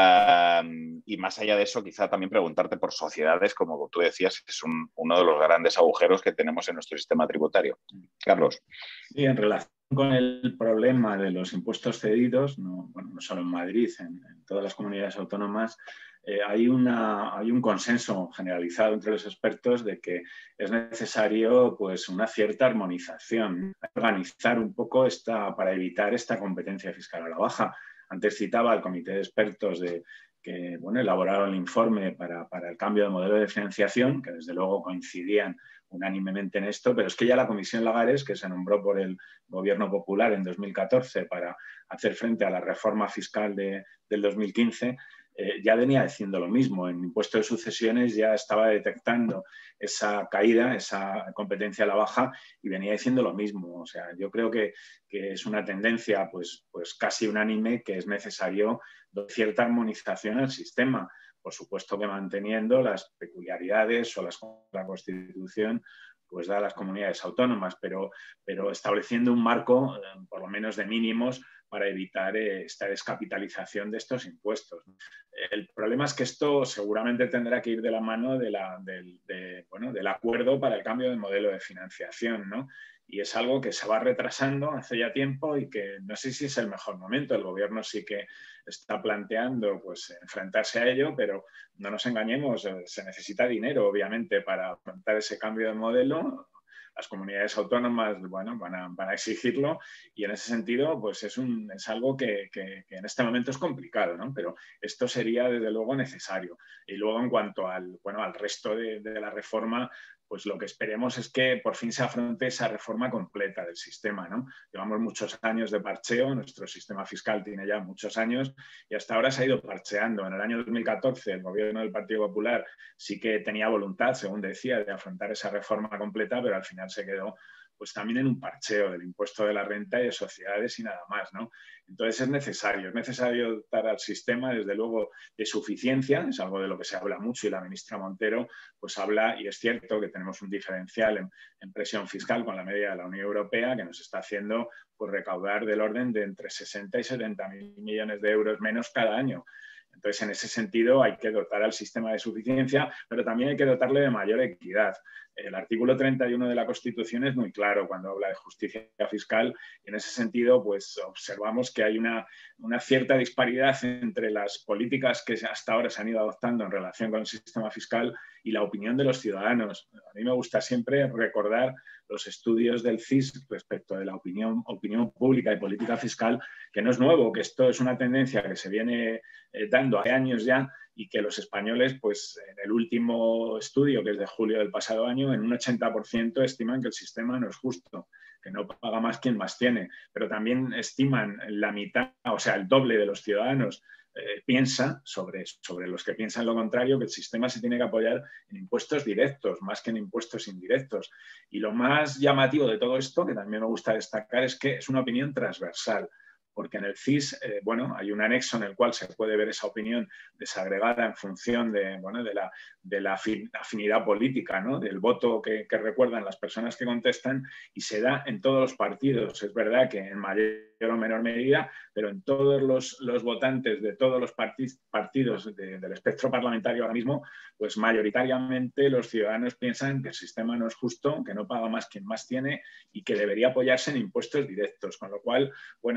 Uh, y más allá de eso, quizá también preguntarte por sociedades, como tú decías, es un, uno de los grandes agujeros que tenemos en nuestro sistema tributario. Carlos. Sí, en relación con el problema de los impuestos cedidos, no, bueno, no solo en Madrid, en, en todas las comunidades autónomas, eh, hay, una, hay un consenso generalizado entre los expertos de que es necesario pues, una cierta armonización, organizar un poco esta, para evitar esta competencia fiscal a la baja. Antes citaba al comité de expertos de, que bueno, elaboraron el informe para, para el cambio de modelo de financiación, que desde luego coincidían unánimemente en esto, pero es que ya la Comisión Lagares, que se nombró por el Gobierno Popular en dos mil catorce para hacer frente a la reforma fiscal de, del dos mil quince, eh, ya venía diciendo lo mismo. En impuesto de sucesiones ya estaba detectando esa caída, esa competencia a la baja, y venía diciendo lo mismo. O sea, yo creo que, que es una tendencia pues, pues casi unánime que es necesario cierta armonización al sistema. Por supuesto que manteniendo las peculiaridades o las, la Constitución pues da a las comunidades autónomas, pero, pero estableciendo un marco, eh, por lo menos de mínimos, para evitar eh, esta descapitalización de estos impuestos. El problema es que esto seguramente tendrá que ir de la mano de la, del, de, bueno, del acuerdo para el cambio de modelo de financiación, ¿no? Y es algo que se va retrasando hace ya tiempo y que no sé si es el mejor momento. El Gobierno sí que está planteando pues, enfrentarse a ello, pero no nos engañemos, se necesita dinero, obviamente, para afrontar ese cambio de modelo. Las comunidades autónomas bueno, van, a, van a exigirlo y en ese sentido pues es, un, es algo que, que, que en este momento es complicado, ¿no? Pero esto sería desde luego necesario. Y luego en cuanto al, bueno, al resto de, de la reforma, pues lo que esperemos es que por fin se afronte esa reforma completa del sistema, ¿no? Llevamos muchos años de parcheo, nuestro sistema fiscal tiene ya muchos años y hasta ahora se ha ido parcheando. En el año dos mil catorce el Gobierno del Partido Popular sí que tenía voluntad, según decía, de afrontar esa reforma completa, pero al final se quedó pues también en un parcheo del impuesto de la renta y de sociedades y nada más, ¿no? Entonces es necesario, es necesario dotar al sistema, desde luego, de suficiencia, es algo de lo que se habla mucho y la ministra Montero pues habla, y es cierto que tenemos un diferencial en, en presión fiscal con la media de la Unión Europea que nos está haciendo pues, recaudar del orden de entre sesenta y setenta mil millones de euros menos cada año. Entonces, en ese sentido, hay que dotar al sistema de suficiencia, pero también hay que dotarle de mayor equidad. El artículo treinta y uno de la Constitución es muy claro cuando habla de justicia fiscal y en ese sentido pues, observamos que hay una, una cierta disparidad entre las políticas que hasta ahora se han ido adoptando en relación con el sistema fiscal y la opinión de los ciudadanos. A mí me gusta siempre recordar los estudios del C I S respecto de la opinión, opinión pública y política fiscal, que no es nuevo, que esto es una tendencia que se viene eh, dando hace años ya y que los españoles, pues en el último estudio, que es de julio del pasado año, en un ochenta por ciento estiman que el sistema no es justo, que no paga más quien más tiene, pero también estiman la mitad, o sea, el doble de los ciudadanos eh, piensa, sobre, sobre los que piensan lo contrario, que el sistema se tiene que apoyar en impuestos directos, más que en impuestos indirectos. Y lo más llamativo de todo esto, que también me gusta destacar, es que es una opinión transversal, porque en el C I S, eh, bueno, hay un anexo en el cual se puede ver esa opinión desagregada en función de, bueno, de, la, de la afinidad política, ¿no? Del voto que, que recuerdan las personas que contestan y se da en todos los partidos. Es verdad que en mayor o menor medida, pero en todos los, los votantes de todos los partidos, partidos de, del espectro parlamentario ahora mismo, pues mayoritariamente los ciudadanos piensan que el sistema no es justo, que no paga más quien más tiene y que debería apoyarse en impuestos directos. Con lo cual, bueno, lo que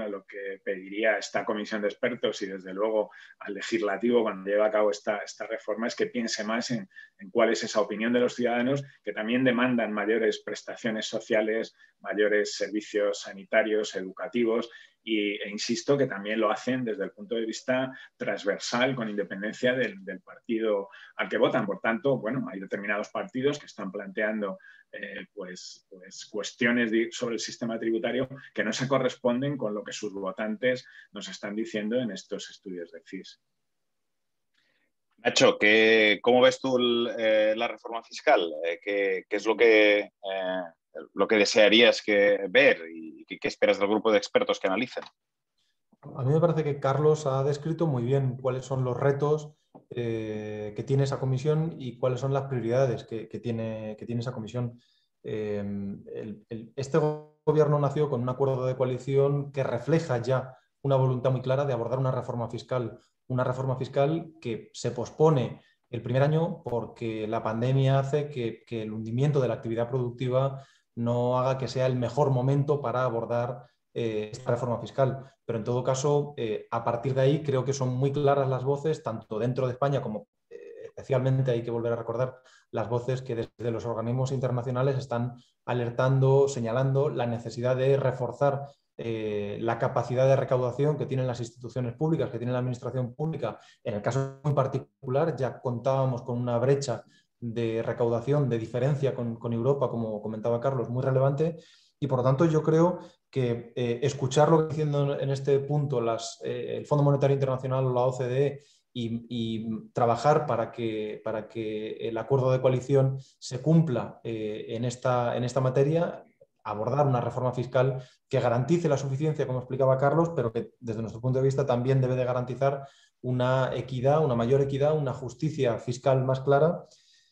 eh, pediría a esta comisión de expertos y desde luego al legislativo cuando lleve a cabo esta, esta reforma es que piense más en, en cuál es esa opinión de los ciudadanos que también demandan mayores prestaciones sociales, mayores servicios sanitarios, educativos y, e insisto que también lo hacen desde el punto de vista transversal con independencia del, del partido al que votan. Por tanto, bueno, hay determinados partidos que están planteando eh, pues, pues cuestiones de, sobre el sistema tributario que no se corresponden con lo que sus votantes nos están diciendo en estos estudios de C I S. Nacho, ¿qué, ¿cómo ves tú el, eh, la reforma fiscal? Eh, ¿qué, ¿Qué es lo que, eh, lo que desearías que ver y qué, qué esperas del grupo de expertos que analicen? A mí me parece que Carlos ha descrito muy bien cuáles son los retos eh, que tiene esa comisión y cuáles son las prioridades que, que, tiene, que tiene esa comisión. Eh, el, el, este gobierno nació con un acuerdo de coalición que refleja ya una voluntad muy clara de abordar una reforma fiscal, una reforma fiscal que se pospone el primer año porque la pandemia hace que, que el hundimiento de la actividad productiva no haga que sea el mejor momento para abordar eh, esta reforma fiscal. Pero en todo caso, eh, a partir de ahí creo que son muy claras las voces, tanto dentro de España como eh, especialmente hay que volver a recordar las voces que desde los organismos internacionales están alertando, señalando la necesidad de reforzar eh, la capacidad de recaudación que tienen las instituciones públicas, que tiene la administración pública. En el caso en particular ya contábamos con una brecha de recaudación, de diferencia con, con Europa, como comentaba Carlos, muy relevante. Y por lo tanto yo creo que eh, escuchar lo que está diciendo en este punto las, eh, el Fondo Monetario Internacional o la O C D E y, y trabajar para que, para que el acuerdo de coalición se cumpla eh, en, esta, en esta materia, abordar una reforma fiscal que garantice la suficiencia, como explicaba Carlos, pero que desde nuestro punto de vista también debe de garantizar una equidad, una mayor equidad, una justicia fiscal más clara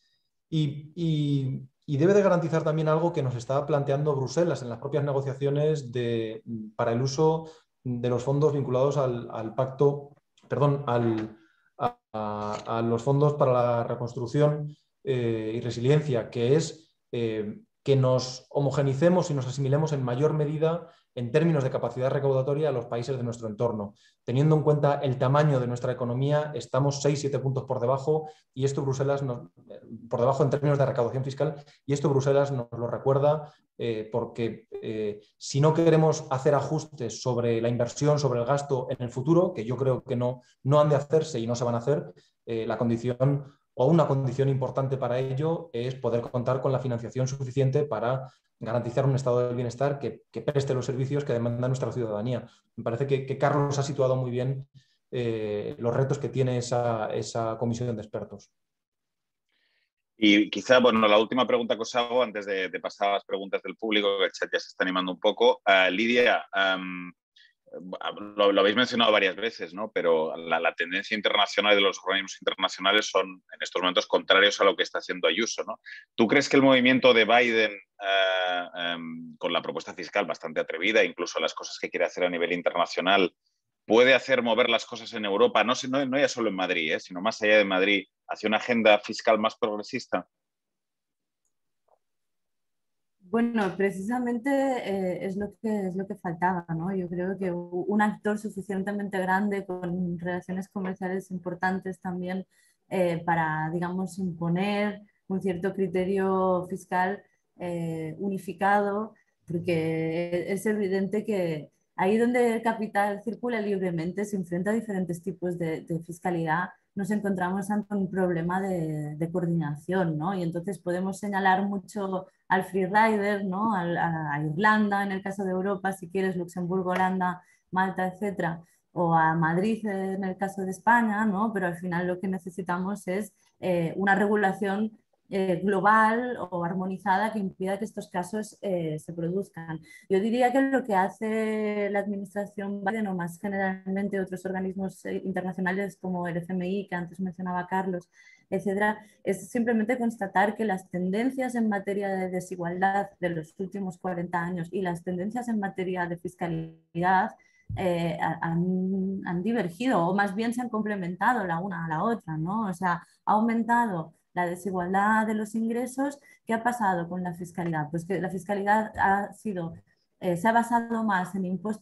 y, y Y debe de garantizar también algo que nos está planteando Bruselas en las propias negociaciones de, para el uso de los fondos vinculados al, al pacto, perdón, al, a, a, los fondos para la reconstrucción eh, y resiliencia, que es eh, que nos homogenicemos y nos asimilemos en mayor medida en términos de capacidad recaudatoria a los países de nuestro entorno. Teniendo en cuenta el tamaño de nuestra economía, estamos seis siete puntos por debajo y esto Bruselas nos, por debajo en términos de recaudación fiscal y esto Bruselas nos lo recuerda eh, porque eh, si no queremos hacer ajustes sobre la inversión, sobre el gasto en el futuro, que yo creo que no, no han de hacerse y no se van a hacer, eh, la condición o una condición importante para ello es poder contar con la financiación suficiente para garantizar un estado del bienestar que, que preste los servicios que demanda nuestra ciudadanía. Me parece que, que Carlos ha situado muy bien eh, los retos que tiene esa, esa comisión de expertos. Y quizá, bueno, la última pregunta que os hago antes de, de pasar a las preguntas del público, que el chat ya se está animando un poco. Uh, Lidia, um, lo, lo habéis mencionado varias veces, ¿no? Pero la, la tendencia internacional de los organismos internacionales son en estos momentos contrarios a lo que está haciendo Ayuso, ¿no? ¿Tú crees que el movimiento de Biden, uh, um, con la propuesta fiscal bastante atrevida, incluso las cosas que quiere hacer a nivel internacional, puede hacer mover las cosas en Europa, no, no, no ya solo en Madrid, ¿eh? sino más allá de Madrid, hacia una agenda fiscal más progresista? Bueno, precisamente eh, es, lo que, es lo que faltaba, ¿no? Yo creo que un actor suficientemente grande con relaciones comerciales importantes también eh, para, digamos, imponer un cierto criterio fiscal eh, unificado, porque es evidente que ahí donde el capital circula libremente, se enfrenta a diferentes tipos de, de fiscalidad, nos encontramos ante un problema de, de coordinación, ¿no? Y entonces podemos señalar mucho al free rider, ¿no? a, a, a Irlanda, en el caso de Europa, si quieres, Luxemburgo, Holanda, Malta, etcétera, o a Madrid en el caso de España, ¿no? Pero al final lo que necesitamos es eh, una regulación eh, global o armonizada que impida que estos casos eh, se produzcan. Yo diría que lo que hace la administración Biden o más generalmente otros organismos eh, internacionales como el F M I, que antes mencionaba Carlos, etcétera, es simplemente constatar que las tendencias en materia de desigualdad de los últimos cuarenta años y las tendencias en materia de fiscalidad eh, han, han divergido o más bien se han complementado la una a la otra, ¿no? O sea, ha aumentado la desigualdad de los ingresos. ¿Qué ha pasado con la fiscalidad? Pues que la fiscalidad ha sido, eh, se ha basado más en impuestos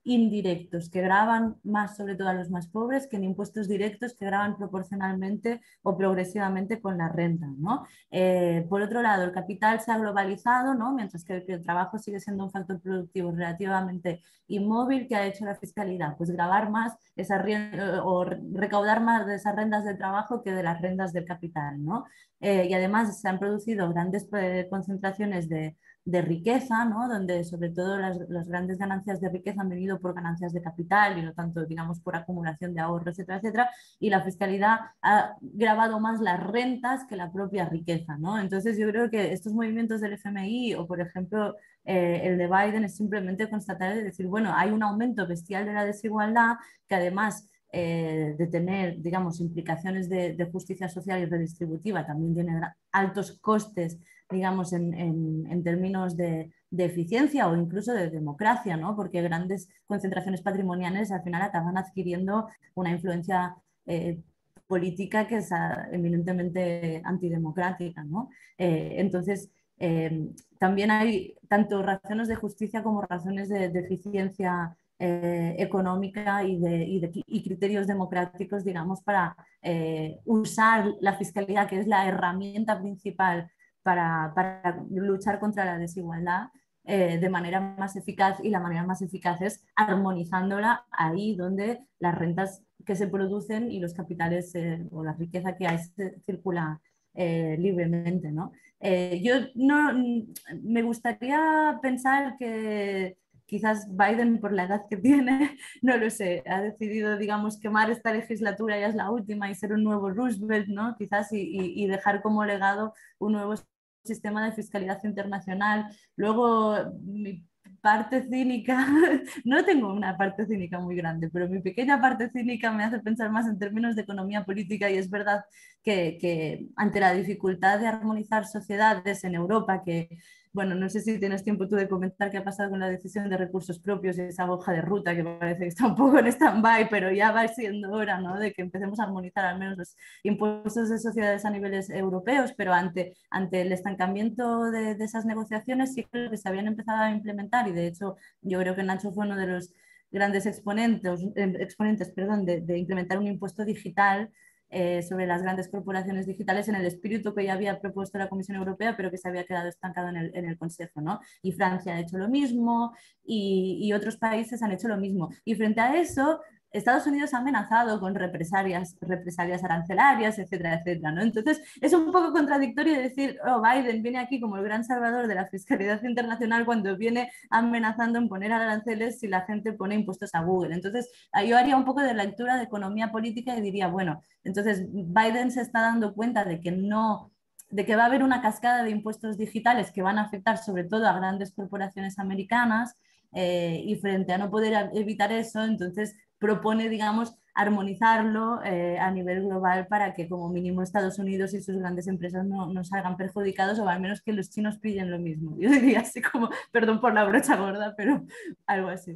indirectos, que gravan más sobre todo a los más pobres, que en impuestos directos que gravan proporcionalmente o progresivamente con la renta, ¿no? Eh, por otro lado, el capital se ha globalizado, ¿no? Mientras que el trabajo sigue siendo un factor productivo relativamente inmóvil. ¿Que ha hecho la fiscalidad? Pues gravar más esa, o recaudar más de esas rentas del trabajo que de las rentas del capital, ¿no? Eh, y además se han producido grandes eh, concentraciones de, de riqueza, ¿no? Donde sobre todo las, las grandes ganancias de riqueza han venido por ganancias de capital y no tanto, digamos, por acumulación de ahorro, etcétera, etcétera, y la fiscalidad ha grabado más las rentas que la propia riqueza, ¿no? Entonces yo creo que estos movimientos del F M I o, por ejemplo, eh, el de Biden es simplemente constatar y decir, bueno, hay un aumento bestial de la desigualdad que además eh, de tener, digamos, implicaciones de, de justicia social y redistributiva, también tiene altos costes, digamos, en, en, en términos de, de eficiencia o incluso de democracia, ¿no? Porque grandes concentraciones patrimoniales al final acaban adquiriendo una influencia eh, política que es uh, eminentemente antidemocrática, ¿no? Eh, entonces, eh, también hay tanto razones de justicia como razones de, de eficiencia eh, económica y, de, y, de, y criterios democráticos, digamos, para eh, usar la fiscalidad, que es la herramienta principal para, para luchar contra la desigualdad, eh, de manera más eficaz, y la manera más eficaz es armonizándola ahí donde las rentas que se producen y los capitales eh, o la riqueza que hay se circula eh, libremente, ¿no? Eh, yo no, me gustaría pensar que quizás Biden, por la edad que tiene, no lo sé, ha decidido, digamos, quemar esta legislatura, ya es la última, y ser un nuevo Roosevelt, ¿no? Quizás, y, y, y dejar como legado un nuevo sistema de fiscalidad internacional. Luego, mi parte cínica, no tengo una parte cínica muy grande, pero mi pequeña parte cínica me hace pensar más en términos de economía política, y es verdad que, que ante la dificultad de armonizar sociedades en Europa, que, bueno, no sé si tienes tiempo tú de comentar qué ha pasado con la decisión de recursos propios y esa hoja de ruta que parece que está un poco en stand-by, pero ya va siendo hora, ¿no?, de que empecemos a armonizar al menos los impuestos de sociedades a niveles europeos, pero ante, ante el estancamiento de, de esas negociaciones sí creo que se habían empezado a implementar, y de hecho yo creo que Nacho fue uno de los grandes exponentes, exponentes perdón, de, de implementar un impuesto digital Eh, sobre las grandes corporaciones digitales en el espíritu que ya había propuesto la Comisión Europea, pero que se había quedado estancado en el, en el Consejo, ¿no? Y Francia ha hecho lo mismo, y, y otros países han hecho lo mismo. Y frente a eso, Estados Unidos ha amenazado con represalias, represalias arancelarias, etcétera, etcétera, ¿no? Entonces, es un poco contradictorio decir, oh, Biden viene aquí como el gran salvador de la fiscalidad internacional cuando viene amenazando en poner aranceles si la gente pone impuestos a Google. Entonces, yo haría un poco de lectura de economía política y diría, bueno, entonces Biden se está dando cuenta de que no de que va a haber una cascada de impuestos digitales que van a afectar sobre todo a grandes corporaciones americanas, eh, y frente a no poder evitar eso, entonces propone, digamos, armonizarlo eh, a nivel global para que como mínimo Estados Unidos y sus grandes empresas no, no salgan perjudicados, o al menos que los chinos pillen lo mismo. Yo diría así como, perdón por la brocha gorda, pero algo así.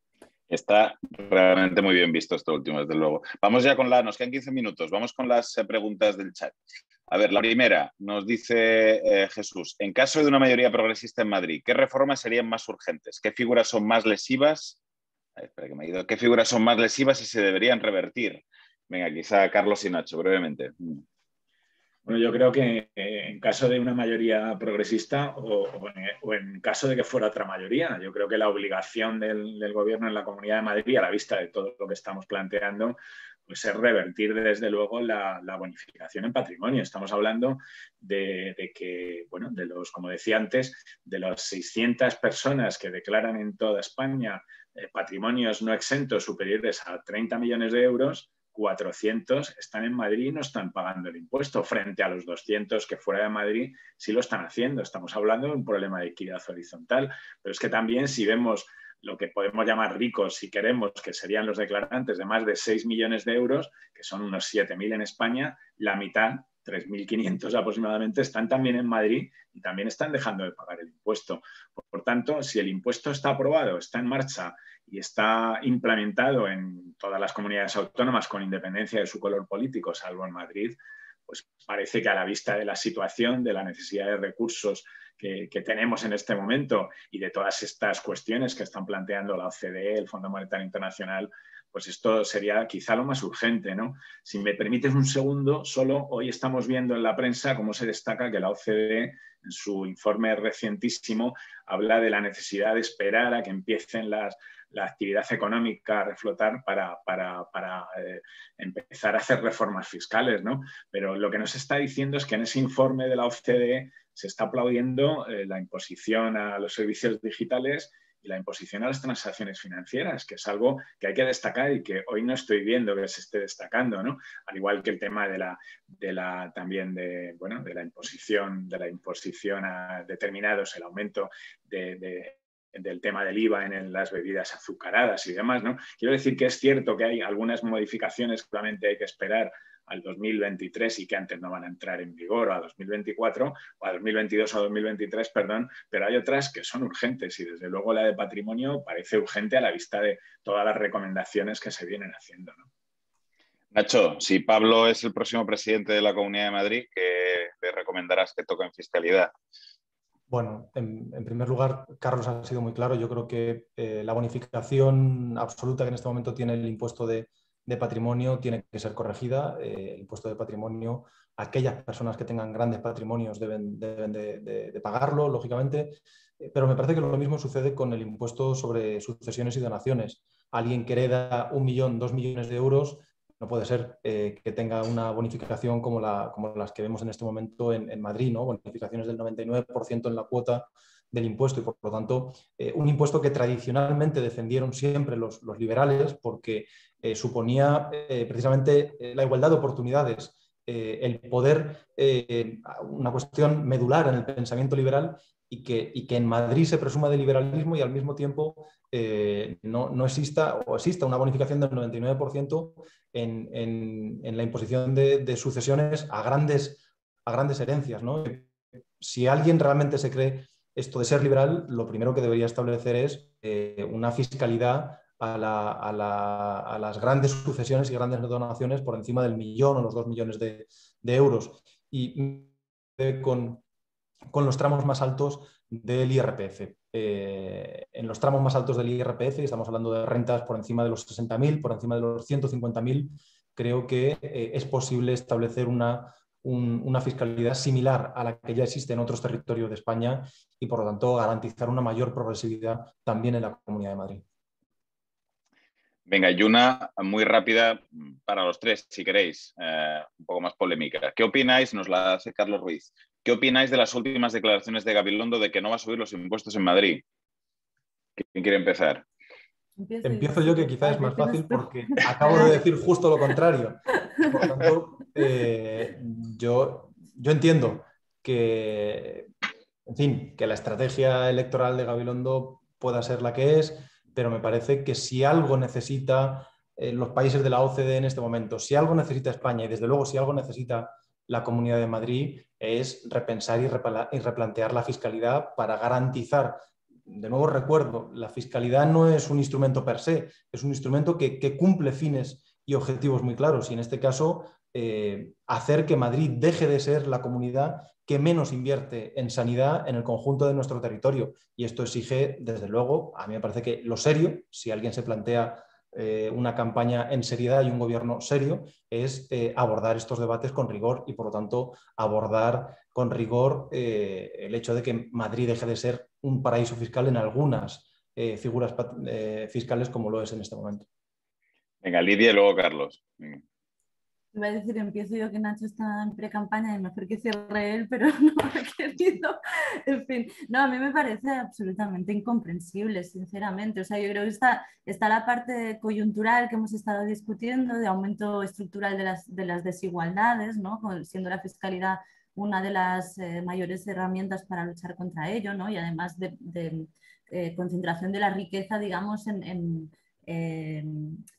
Está realmente muy bien visto esto último, desde luego. Vamos ya con la... Nos quedan quince minutos. Vamos con las preguntas del chat. A ver, la primera nos dice eh, Jesús. En caso de una mayoría progresista en Madrid, ¿qué reformas serían más urgentes? ¿Qué figuras son más lesivas? Ay, espera que me he ido. ¿Qué figuras son más lesivas y se deberían revertir? Venga, quizá Carlos y Nacho, brevemente. Bueno, yo creo que eh, en caso de una mayoría progresista o, o, en, o en caso de que fuera otra mayoría, yo creo que la obligación del, del gobierno en la Comunidad de Madrid, a la vista de todo lo que estamos planteando, pues es revertir desde luego la, la bonificación en patrimonio. Estamos hablando de, de que, bueno, de los, como decía antes, de las seiscientas personas que declaran en toda España eh, patrimonios no exentos superiores a treinta millones de euros, cuatrocientos están en Madrid y no están pagando el impuesto, frente a los doscientos que fuera de Madrid sí lo están haciendo. Estamos hablando de un problema de equidad horizontal, pero es que también si vemos lo que podemos llamar ricos, si queremos, que serían los declarantes de más de seis millones de euros, que son unos siete mil en España, la mitad, tres mil quinientos aproximadamente, están también en Madrid y también están dejando de pagar el impuesto. Por, por tanto, si el impuesto está aprobado, está en marcha y está implementado en todas las comunidades autónomas con independencia de su color político, salvo en Madrid, pues parece que a la vista de la situación, de la necesidad de recursos que, que tenemos en este momento y de todas estas cuestiones que están planteando la O C D E, el Fondo Monetario Internacional, pues esto sería quizá lo más urgente, ¿no? Si me permites un segundo, solo hoy estamos viendo en la prensa cómo se destaca que la O C D E, en su informe recientísimo, habla de la necesidad de esperar a que empiecen las, la actividad económica a reflotar para, para, para eh, empezar a hacer reformas fiscales, ¿no? Pero lo que nos está diciendo es que en ese informe de la O C D E se está aplaudiendo eh, la imposición a los servicios digitales y la imposición a las transacciones financieras, que es algo que hay que destacar y que hoy no estoy viendo que se esté destacando, ¿no? Al igual que el tema de la, de la también de, bueno, de la imposición, de la imposición a determinados, el aumento de, de del tema del I V A en, en las bebidas azucaradas y demás, ¿no? Quiero decir que es cierto que hay algunas modificaciones que solamente hay que esperar al dos mil veintitrés y que antes no van a entrar en vigor, o a dos mil veinticuatro, o a dos mil veintidós o dos mil veintitrés, perdón, pero hay otras que son urgentes y desde luego la de patrimonio parece urgente a la vista de todas las recomendaciones que se vienen haciendo, ¿no? Nacho, si Pablo es el próximo presidente de la Comunidad de Madrid, ¿qué le recomendarás que toque en fiscalidad? Bueno, en, en primer lugar, Carlos ha sido muy claro. Yo creo que eh, la bonificación absoluta que en este momento tiene el impuesto de, de patrimonio tiene que ser corregida. Eh, el impuesto de patrimonio, aquellas personas que tengan grandes patrimonios deben, deben de, de, de pagarlo, lógicamente. Eh, pero me parece que lo mismo sucede con el impuesto sobre sucesiones y donaciones. Alguien que hereda un millón, dos millones de euros, no puede ser eh, que tenga una bonificación como, la, como las que vemos en este momento en, en Madrid, ¿no? Bonificaciones del noventa y nueve por ciento en la cuota del impuesto y, por lo tanto, eh, un impuesto que tradicionalmente defendieron siempre los, los liberales porque eh, suponía eh, precisamente eh, la igualdad de oportunidades, eh, el poder, eh, una cuestión medular en el pensamiento liberal y que, y que en Madrid se presuma de liberalismo y al mismo tiempo eh, no, no exista o exista una bonificación del noventa y nueve por ciento En, en, en la imposición de, de sucesiones a grandes, a grandes herencias, ¿no? Si alguien realmente se cree esto de ser liberal, lo primero que debería establecer es eh, una fiscalidad a, la, a, la, a, las grandes sucesiones y grandes donaciones por encima del millón o los dos millones de, de euros. Y con, con los tramos más altos del I R P F. Eh, en los tramos más altos del I R P F, estamos hablando de rentas por encima de los sesenta mil, por encima de los ciento cincuenta mil, creo que eh, es posible establecer una, un, una fiscalidad similar a la que ya existe en otros territorios de España y, por lo tanto, garantizar una mayor progresividad también en la Comunidad de Madrid. Venga, y una muy rápida para los tres, si queréis, eh, un poco más polémica. ¿Qué opináis? Nos la hace Carlos Ruiz. ¿Qué opináis de las últimas declaraciones de Gabilondo de que no va a subir los impuestos en Madrid? ¿Quién quiere empezar? Empiezo, Empiezo yo, que quizás es más fácil porque tú. acabo de decir justo lo contrario. Por tanto, eh, yo, yo entiendo que, en fin, que la estrategia electoral de Gabilondo pueda ser la que es, pero me parece que si algo necesita eh, los países de la O C D E en este momento, si algo necesita España y desde luego si algo necesita la Comunidad de Madrid, es repensar y, repla- y replantear la fiscalidad para garantizar. De nuevo recuerdo, la fiscalidad no es un instrumento per se, es un instrumento que, que cumple fines y objetivos muy claros y en este caso eh, hacer que Madrid deje de ser la comunidad que menos invierte en sanidad en el conjunto de nuestro territorio. Y esto exige, desde luego, a mí me parece que lo serio, si alguien se plantea eh, una campaña en seriedad y un gobierno serio, es eh, abordar estos debates con rigor y, por lo tanto, abordar con rigor eh, el hecho de que Madrid deje de ser un paraíso fiscal en algunas eh, figuras eh, fiscales como lo es en este momento. Venga, Lidia y luego Carlos. Venga. Iba a decir, empiezo yo, que Nacho está en pre-campaña y mejor que cierre él, pero no ha querido. En fin, no, a mí me parece absolutamente incomprensible, sinceramente. O sea, yo creo que está, está la parte coyuntural que hemos estado discutiendo de aumento estructural de las, de las desigualdades, ¿no? Siendo la fiscalidad una de las eh, mayores herramientas para luchar contra ello, ¿no? Y además de, de eh, concentración de la riqueza, digamos, en... en eh, En,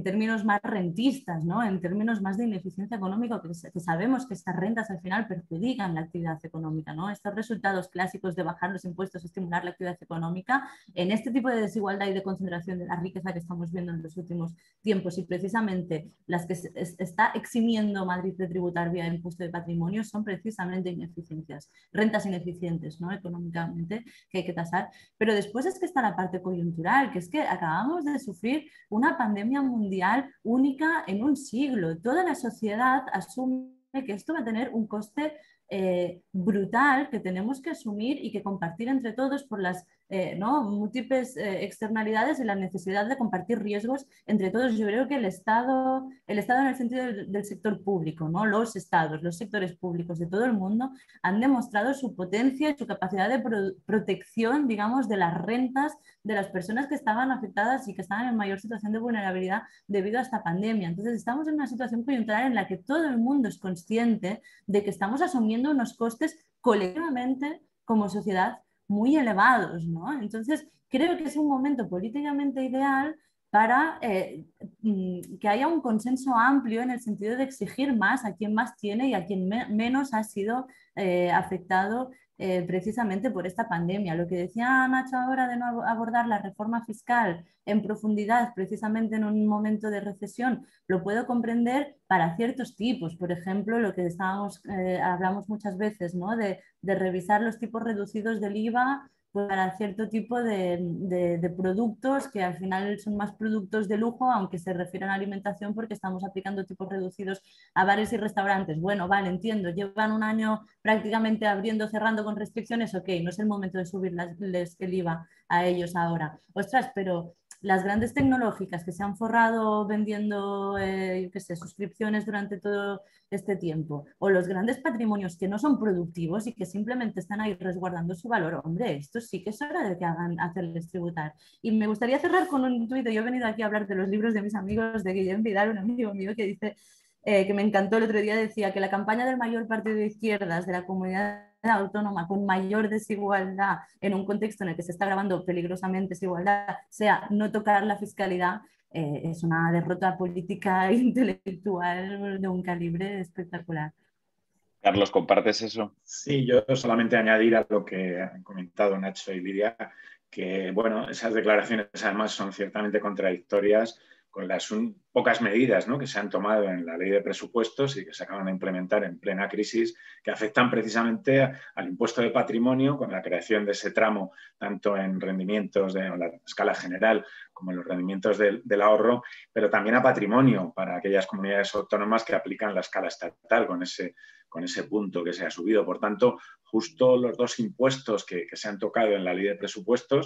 en términos más rentistas, ¿no? En términos más de ineficiencia económica, que, que sabemos que estas rentas al final perjudican la actividad económica, ¿no? Estos resultados clásicos de bajar los impuestos, estimular la actividad económica, en este tipo de desigualdad y de concentración de la riqueza que estamos viendo en los últimos tiempos, y precisamente las que se, es, está eximiendo Madrid de tributar vía impuesto de patrimonio son precisamente ineficiencias, rentas ineficientes, ¿no? Económicamente, que hay que tasar. Pero después es que está la parte coyuntural, que es que acabamos de sufrir una pandemia mundial única en un siglo. Toda la sociedad asume que esto va a tener un coste eh, brutal que tenemos que asumir y que compartir entre todos por las eh, ¿no? múltiples eh, externalidades y la necesidad de compartir riesgos entre todos. Yo creo que el Estado, el Estado en el sentido del, del sector público, ¿no? Los estados, los sectores públicos de todo el mundo han demostrado su potencia y su capacidad de pro protección, digamos, de las rentas de las personas que estaban afectadas y que estaban en mayor situación de vulnerabilidad debido a esta pandemia. Entonces estamos en una situación coyuntural en la que todo el mundo es consciente de que estamos asumiendo unos costes colectivamente como sociedad muy elevados, ¿no? Entonces creo que es un momento políticamente ideal para eh, que haya un consenso amplio en el sentido de exigir más a quien más tiene y a quien me menos ha sido eh, afectado eh, precisamente por esta pandemia. Lo que decía Nacho ahora de no abordar la reforma fiscal en profundidad precisamente en un momento de recesión, lo puedo comprender para ciertos tipos. Por ejemplo, lo que estábamos, eh, hablamos muchas veces, ¿no? de, de revisar los tipos reducidos del I V A para cierto tipo de, de, de productos que al final son más productos de lujo, aunque se refieran a alimentación, porque estamos aplicando tipos reducidos a bares y restaurantes. Bueno, vale, entiendo, llevan un año prácticamente abriendo, cerrando con restricciones, ok, no es el momento de subirles el I V A a ellos ahora. Ostras, pero las grandes tecnológicas que se han forrado vendiendo, eh, yo qué sé, suscripciones durante todo este tiempo, o los grandes patrimonios que no son productivos y que simplemente están ahí resguardando su valor, hombre, esto sí que es hora de que hagan hacerles tributar. Y me gustaría cerrar con un tuit. Yo he venido aquí a hablar de los libros de mis amigos, de Guillem Vidal, un amigo mío que dice, eh, que me encantó el otro día, decía que la campaña del mayor partido de izquierdas de la comunidad autónoma con mayor desigualdad en un contexto en el que se está agravando peligrosamente desigualdad sea no tocar la fiscalidad, eh, es una derrota política e intelectual de un calibre espectacular. Carlos, ¿compartes eso? Sí, yo solamente añadir a lo que han comentado Nacho y Lidia, que bueno, esas declaraciones además son ciertamente contradictorias con las un, pocas medidas, ¿no?, que se han tomado en la ley de presupuestos y que se acaban de implementar en plena crisis, que afectan precisamente a, al impuesto de patrimonio, con la creación de ese tramo, tanto en rendimientos de en la escala general como en los rendimientos del, del ahorro, pero también a patrimonio para aquellas comunidades autónomas que aplican la escala estatal con ese, con ese punto que se ha subido. Por tanto, justo los dos impuestos que, que se han tocado en la ley de presupuestos,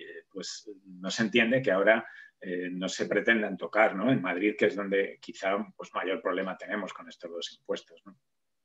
pues no se entiende que ahora Eh, no se pretendan tocar, ¿no?, en Madrid, que es donde quizá pues, mayor problema tenemos con estos dos impuestos, ¿no?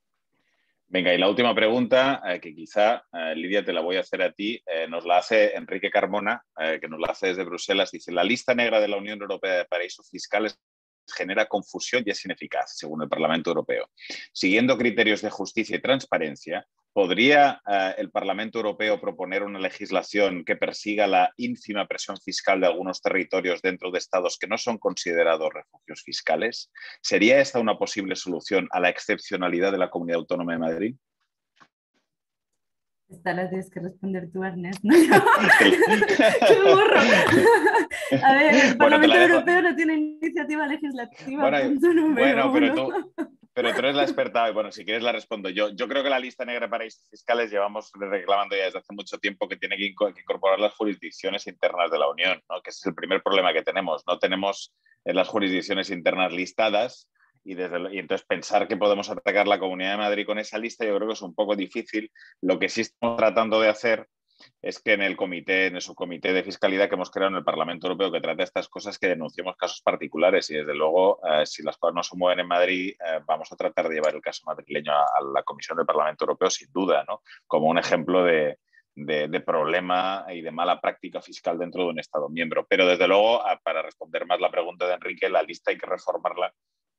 Venga, y la última pregunta, eh, que quizá, eh, Lidia, te la voy a hacer a ti, eh, nos la hace Enrique Carmona, eh, que nos la hace desde Bruselas. Dice, la lista negra de la Unión Europea de paraísos fiscales genera confusión y es ineficaz, según el Parlamento Europeo. Siguiendo criterios de justicia y transparencia, ¿podría eh, el Parlamento Europeo proponer una legislación que persiga la ínfima presión fiscal de algunos territorios dentro de estados que no son considerados refugios fiscales? ¿Sería esta una posible solución a la excepcionalidad de la Comunidad Autónoma de Madrid? Esta la tienes que responder tú, Ernest, ¿no? ¡Qué burro! A ver, el Parlamento bueno, Europeo no tiene iniciativa legislativa, bueno, punto número bueno, pero uno. Tú, pero tú eres la experta, y bueno, si quieres la respondo yo. Yo creo que la lista negra de paraísos fiscales llevamos reclamando ya desde hace mucho tiempo que tiene que incorporar las jurisdicciones internas de la Unión, ¿no? Que ese es el primer problema que tenemos. No tenemos las jurisdicciones internas listadas. Y, desde, y entonces pensar que podemos atacar la Comunidad de Madrid con esa lista yo creo que es un poco difícil. Lo que sí estamos tratando de hacer es que en el comité, en el subcomité de fiscalidad que hemos creado en el Parlamento Europeo que trata estas cosas, que denunciemos casos particulares y desde luego eh, si las cosas no se mueven en Madrid eh, vamos a tratar de llevar el caso madrileño a, a la Comisión del Parlamento Europeo sin duda, ¿no?, como un ejemplo de, de, de problema y de mala práctica fiscal dentro de un Estado miembro. Pero desde luego, para responder más la pregunta de Enrique, la lista hay que reformarla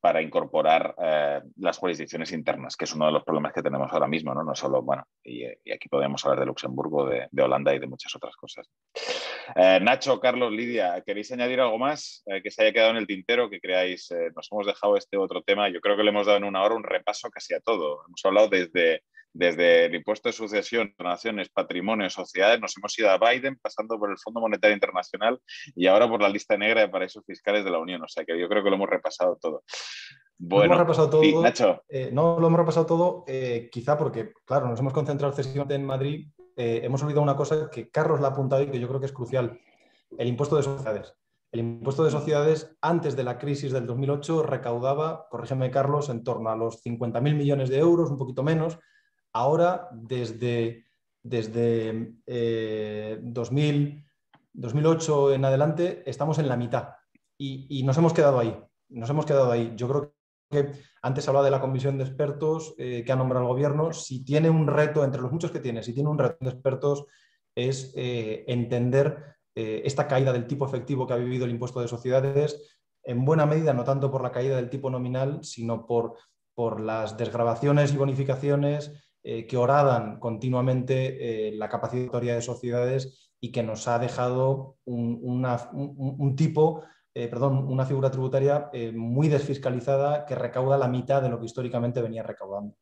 para incorporar eh, las jurisdicciones internas, que es uno de los problemas que tenemos ahora mismo, ¿no? No solo, bueno, y, y aquí podemos hablar de Luxemburgo, de, de Holanda y de muchas otras cosas. Eh, Nacho, Carlos, Lidia, ¿queréis añadir algo más eh, que se haya quedado en el tintero, que creáis? Eh, nos hemos dejado este otro tema, yo creo que le hemos dado en una hora un repaso casi a todo. Hemos hablado desde, desde el impuesto de sucesión, donaciones, patrimonio, sociedades, nos hemos ido a Biden, pasando por el Fondo Monetario Internacional y ahora por la lista negra de paraísos fiscales de la Unión. O sea que yo creo que lo hemos repasado todo. Bueno, lo hemos repasado todo. Sí, Nacho. Eh, no lo hemos repasado todo, eh, quizá porque, claro, nos hemos concentrado excesivamente en Madrid. Eh, hemos olvidado una cosa que Carlos la ha apuntado y que yo creo que es crucial: el impuesto de sociedades. El impuesto de sociedades antes de la crisis del dos mil ocho recaudaba, corrígeme Carlos, en torno a los cincuenta mil millones de euros, un poquito menos. Ahora, desde, desde eh, dos mil, dos mil ocho en adelante, estamos en la mitad y, y nos hemos quedado ahí. Nos hemos quedado ahí. Yo creo que antes hablaba de la comisión de expertos eh, que ha nombrado el gobierno. Si tiene un reto, entre los muchos que tiene, si tiene un reto de expertos, es eh, entender eh, esta caída del tipo efectivo que ha vivido el impuesto de sociedades, en buena medida no tanto por la caída del tipo nominal, sino por, por las desgravaciones y bonificaciones eh, que horadan continuamente eh, la capacidad de sociedades y que nos ha dejado un, una, un, un tipo... Eh, perdón, una figura tributaria eh, muy desfiscalizada que recauda la mitad de lo que históricamente venía recaudando.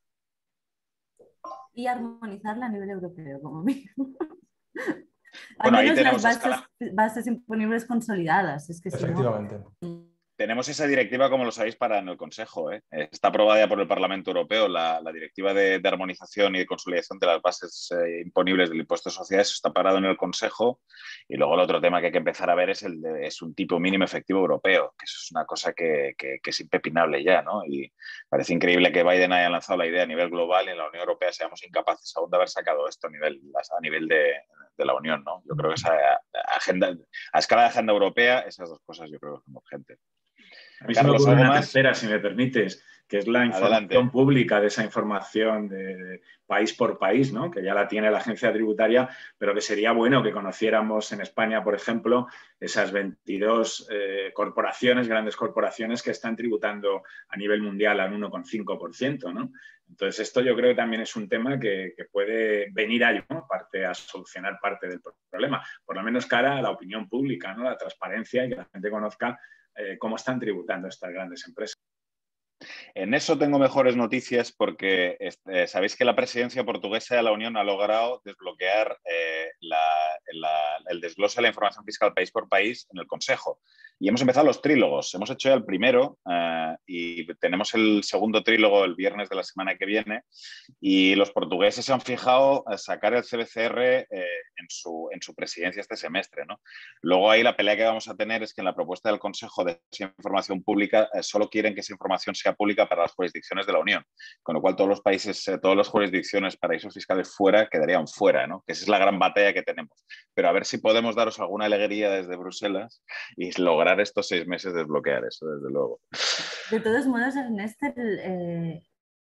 Y armonizarla a nivel europeo, como mínimo. Bueno, Al ahí menos tenemos las bases, escala... bases imponibles consolidadas. Es que Efectivamente. Si no... Tenemos esa directiva, como lo sabéis, para en el Consejo. ¿eh? Está aprobada ya por el Parlamento Europeo, la, la directiva de, de armonización y de consolidación de las bases eh, imponibles del impuesto de sociedades. Está parado en el Consejo. Y luego el otro tema que hay que empezar a ver es, el de, es un tipo mínimo efectivo europeo, que eso es una cosa que, que, que es impepinable ya, ¿no? Y parece increíble que Biden haya lanzado la idea a nivel global y en la Unión Europea seamos incapaces aún de haber sacado esto a nivel, a nivel de, de la Unión, ¿no? Yo creo que esa agenda, a escala de agenda europea, esas dos cosas yo creo que son urgentes. A mí Carlos, se me ocurre una más? tercera, si me permites, que es la información Adelante. pública de esa información de, de país por país, ¿no? Que ya la tiene la agencia tributaria, pero que sería bueno que conociéramos en España, por ejemplo, esas veintidós eh, corporaciones, grandes corporaciones que están tributando a nivel mundial al uno coma cinco por ciento, ¿no? Entonces, esto yo creo que también es un tema que, que puede venir a, ¿no? parte, a solucionar parte del problema, por lo menos cara a la opinión pública, ¿no? La transparencia y que la gente conozca Eh, cómo están tributando estas grandes empresas. En eso tengo mejores noticias porque eh, sabéis que la presidencia portuguesa de la Unión ha logrado desbloquear eh, la, la, el desglose de la información fiscal país por país en el Consejo. Y hemos empezado los trílogos. Hemos hecho ya el primero eh, y tenemos el segundo trílogo el viernes de la semana que viene. Y los portugueses se han fijado a sacar el C B C R eh, en, su, en su presidencia este semestre, ¿no? Luego ahí la pelea que vamos a tener es que en la propuesta del Consejo de esa información pública eh, solo quieren que esa información sea pública para las jurisdicciones de la Unión, con lo cual todos los países, eh, todas las jurisdicciones, paraísos fiscales fuera, quedarían fuera, ¿no? Que esa es la gran batalla que tenemos. Pero a ver si podemos daros alguna alegría desde Bruselas y lograr estos seis meses desbloquear eso, desde luego. De todos modos, Ernesto, eh,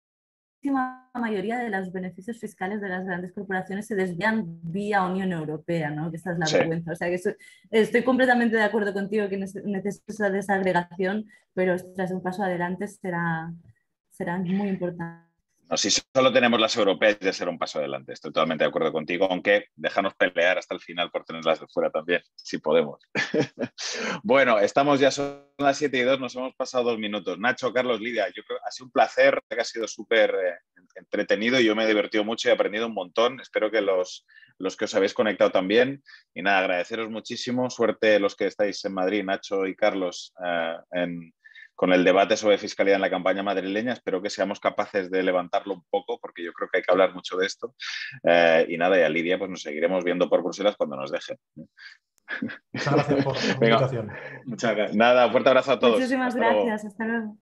la mayoría de los beneficios fiscales de las grandes corporaciones se desvían vía Unión Europea, ¿no? Que esa es la Sí. vergüenza. O sea, que eso, estoy completamente de acuerdo contigo que necesita esa desagregación, pero tras un paso adelante será, será muy importante. No, si solo tenemos las europeas ya será un paso adelante, estoy totalmente de acuerdo contigo, aunque déjanos pelear hasta el final por tenerlas de fuera también, si podemos. Bueno, estamos ya, son las siete y dos, nos hemos pasado dos minutos. Nacho, Carlos, Lidia, yo creo que ha sido un placer, que ha sido súper eh, entretenido y yo me he divertido mucho y he aprendido un montón. Espero que los, los que os habéis conectado también. Y nada, agradeceros muchísimo. Suerte los que estáis en Madrid, Nacho y Carlos, eh, en... con el debate sobre fiscalidad en la campaña madrileña. Espero que seamos capaces de levantarlo un poco, porque yo creo que hay que hablar mucho de esto. Eh, y nada, y a Lidia pues nos seguiremos viendo por Bruselas cuando nos dejen. Muchas gracias por, por la invitación. Muchas gracias. Nada, un fuerte abrazo a todos. Muchísimas Hasta gracias. luego. Hasta luego.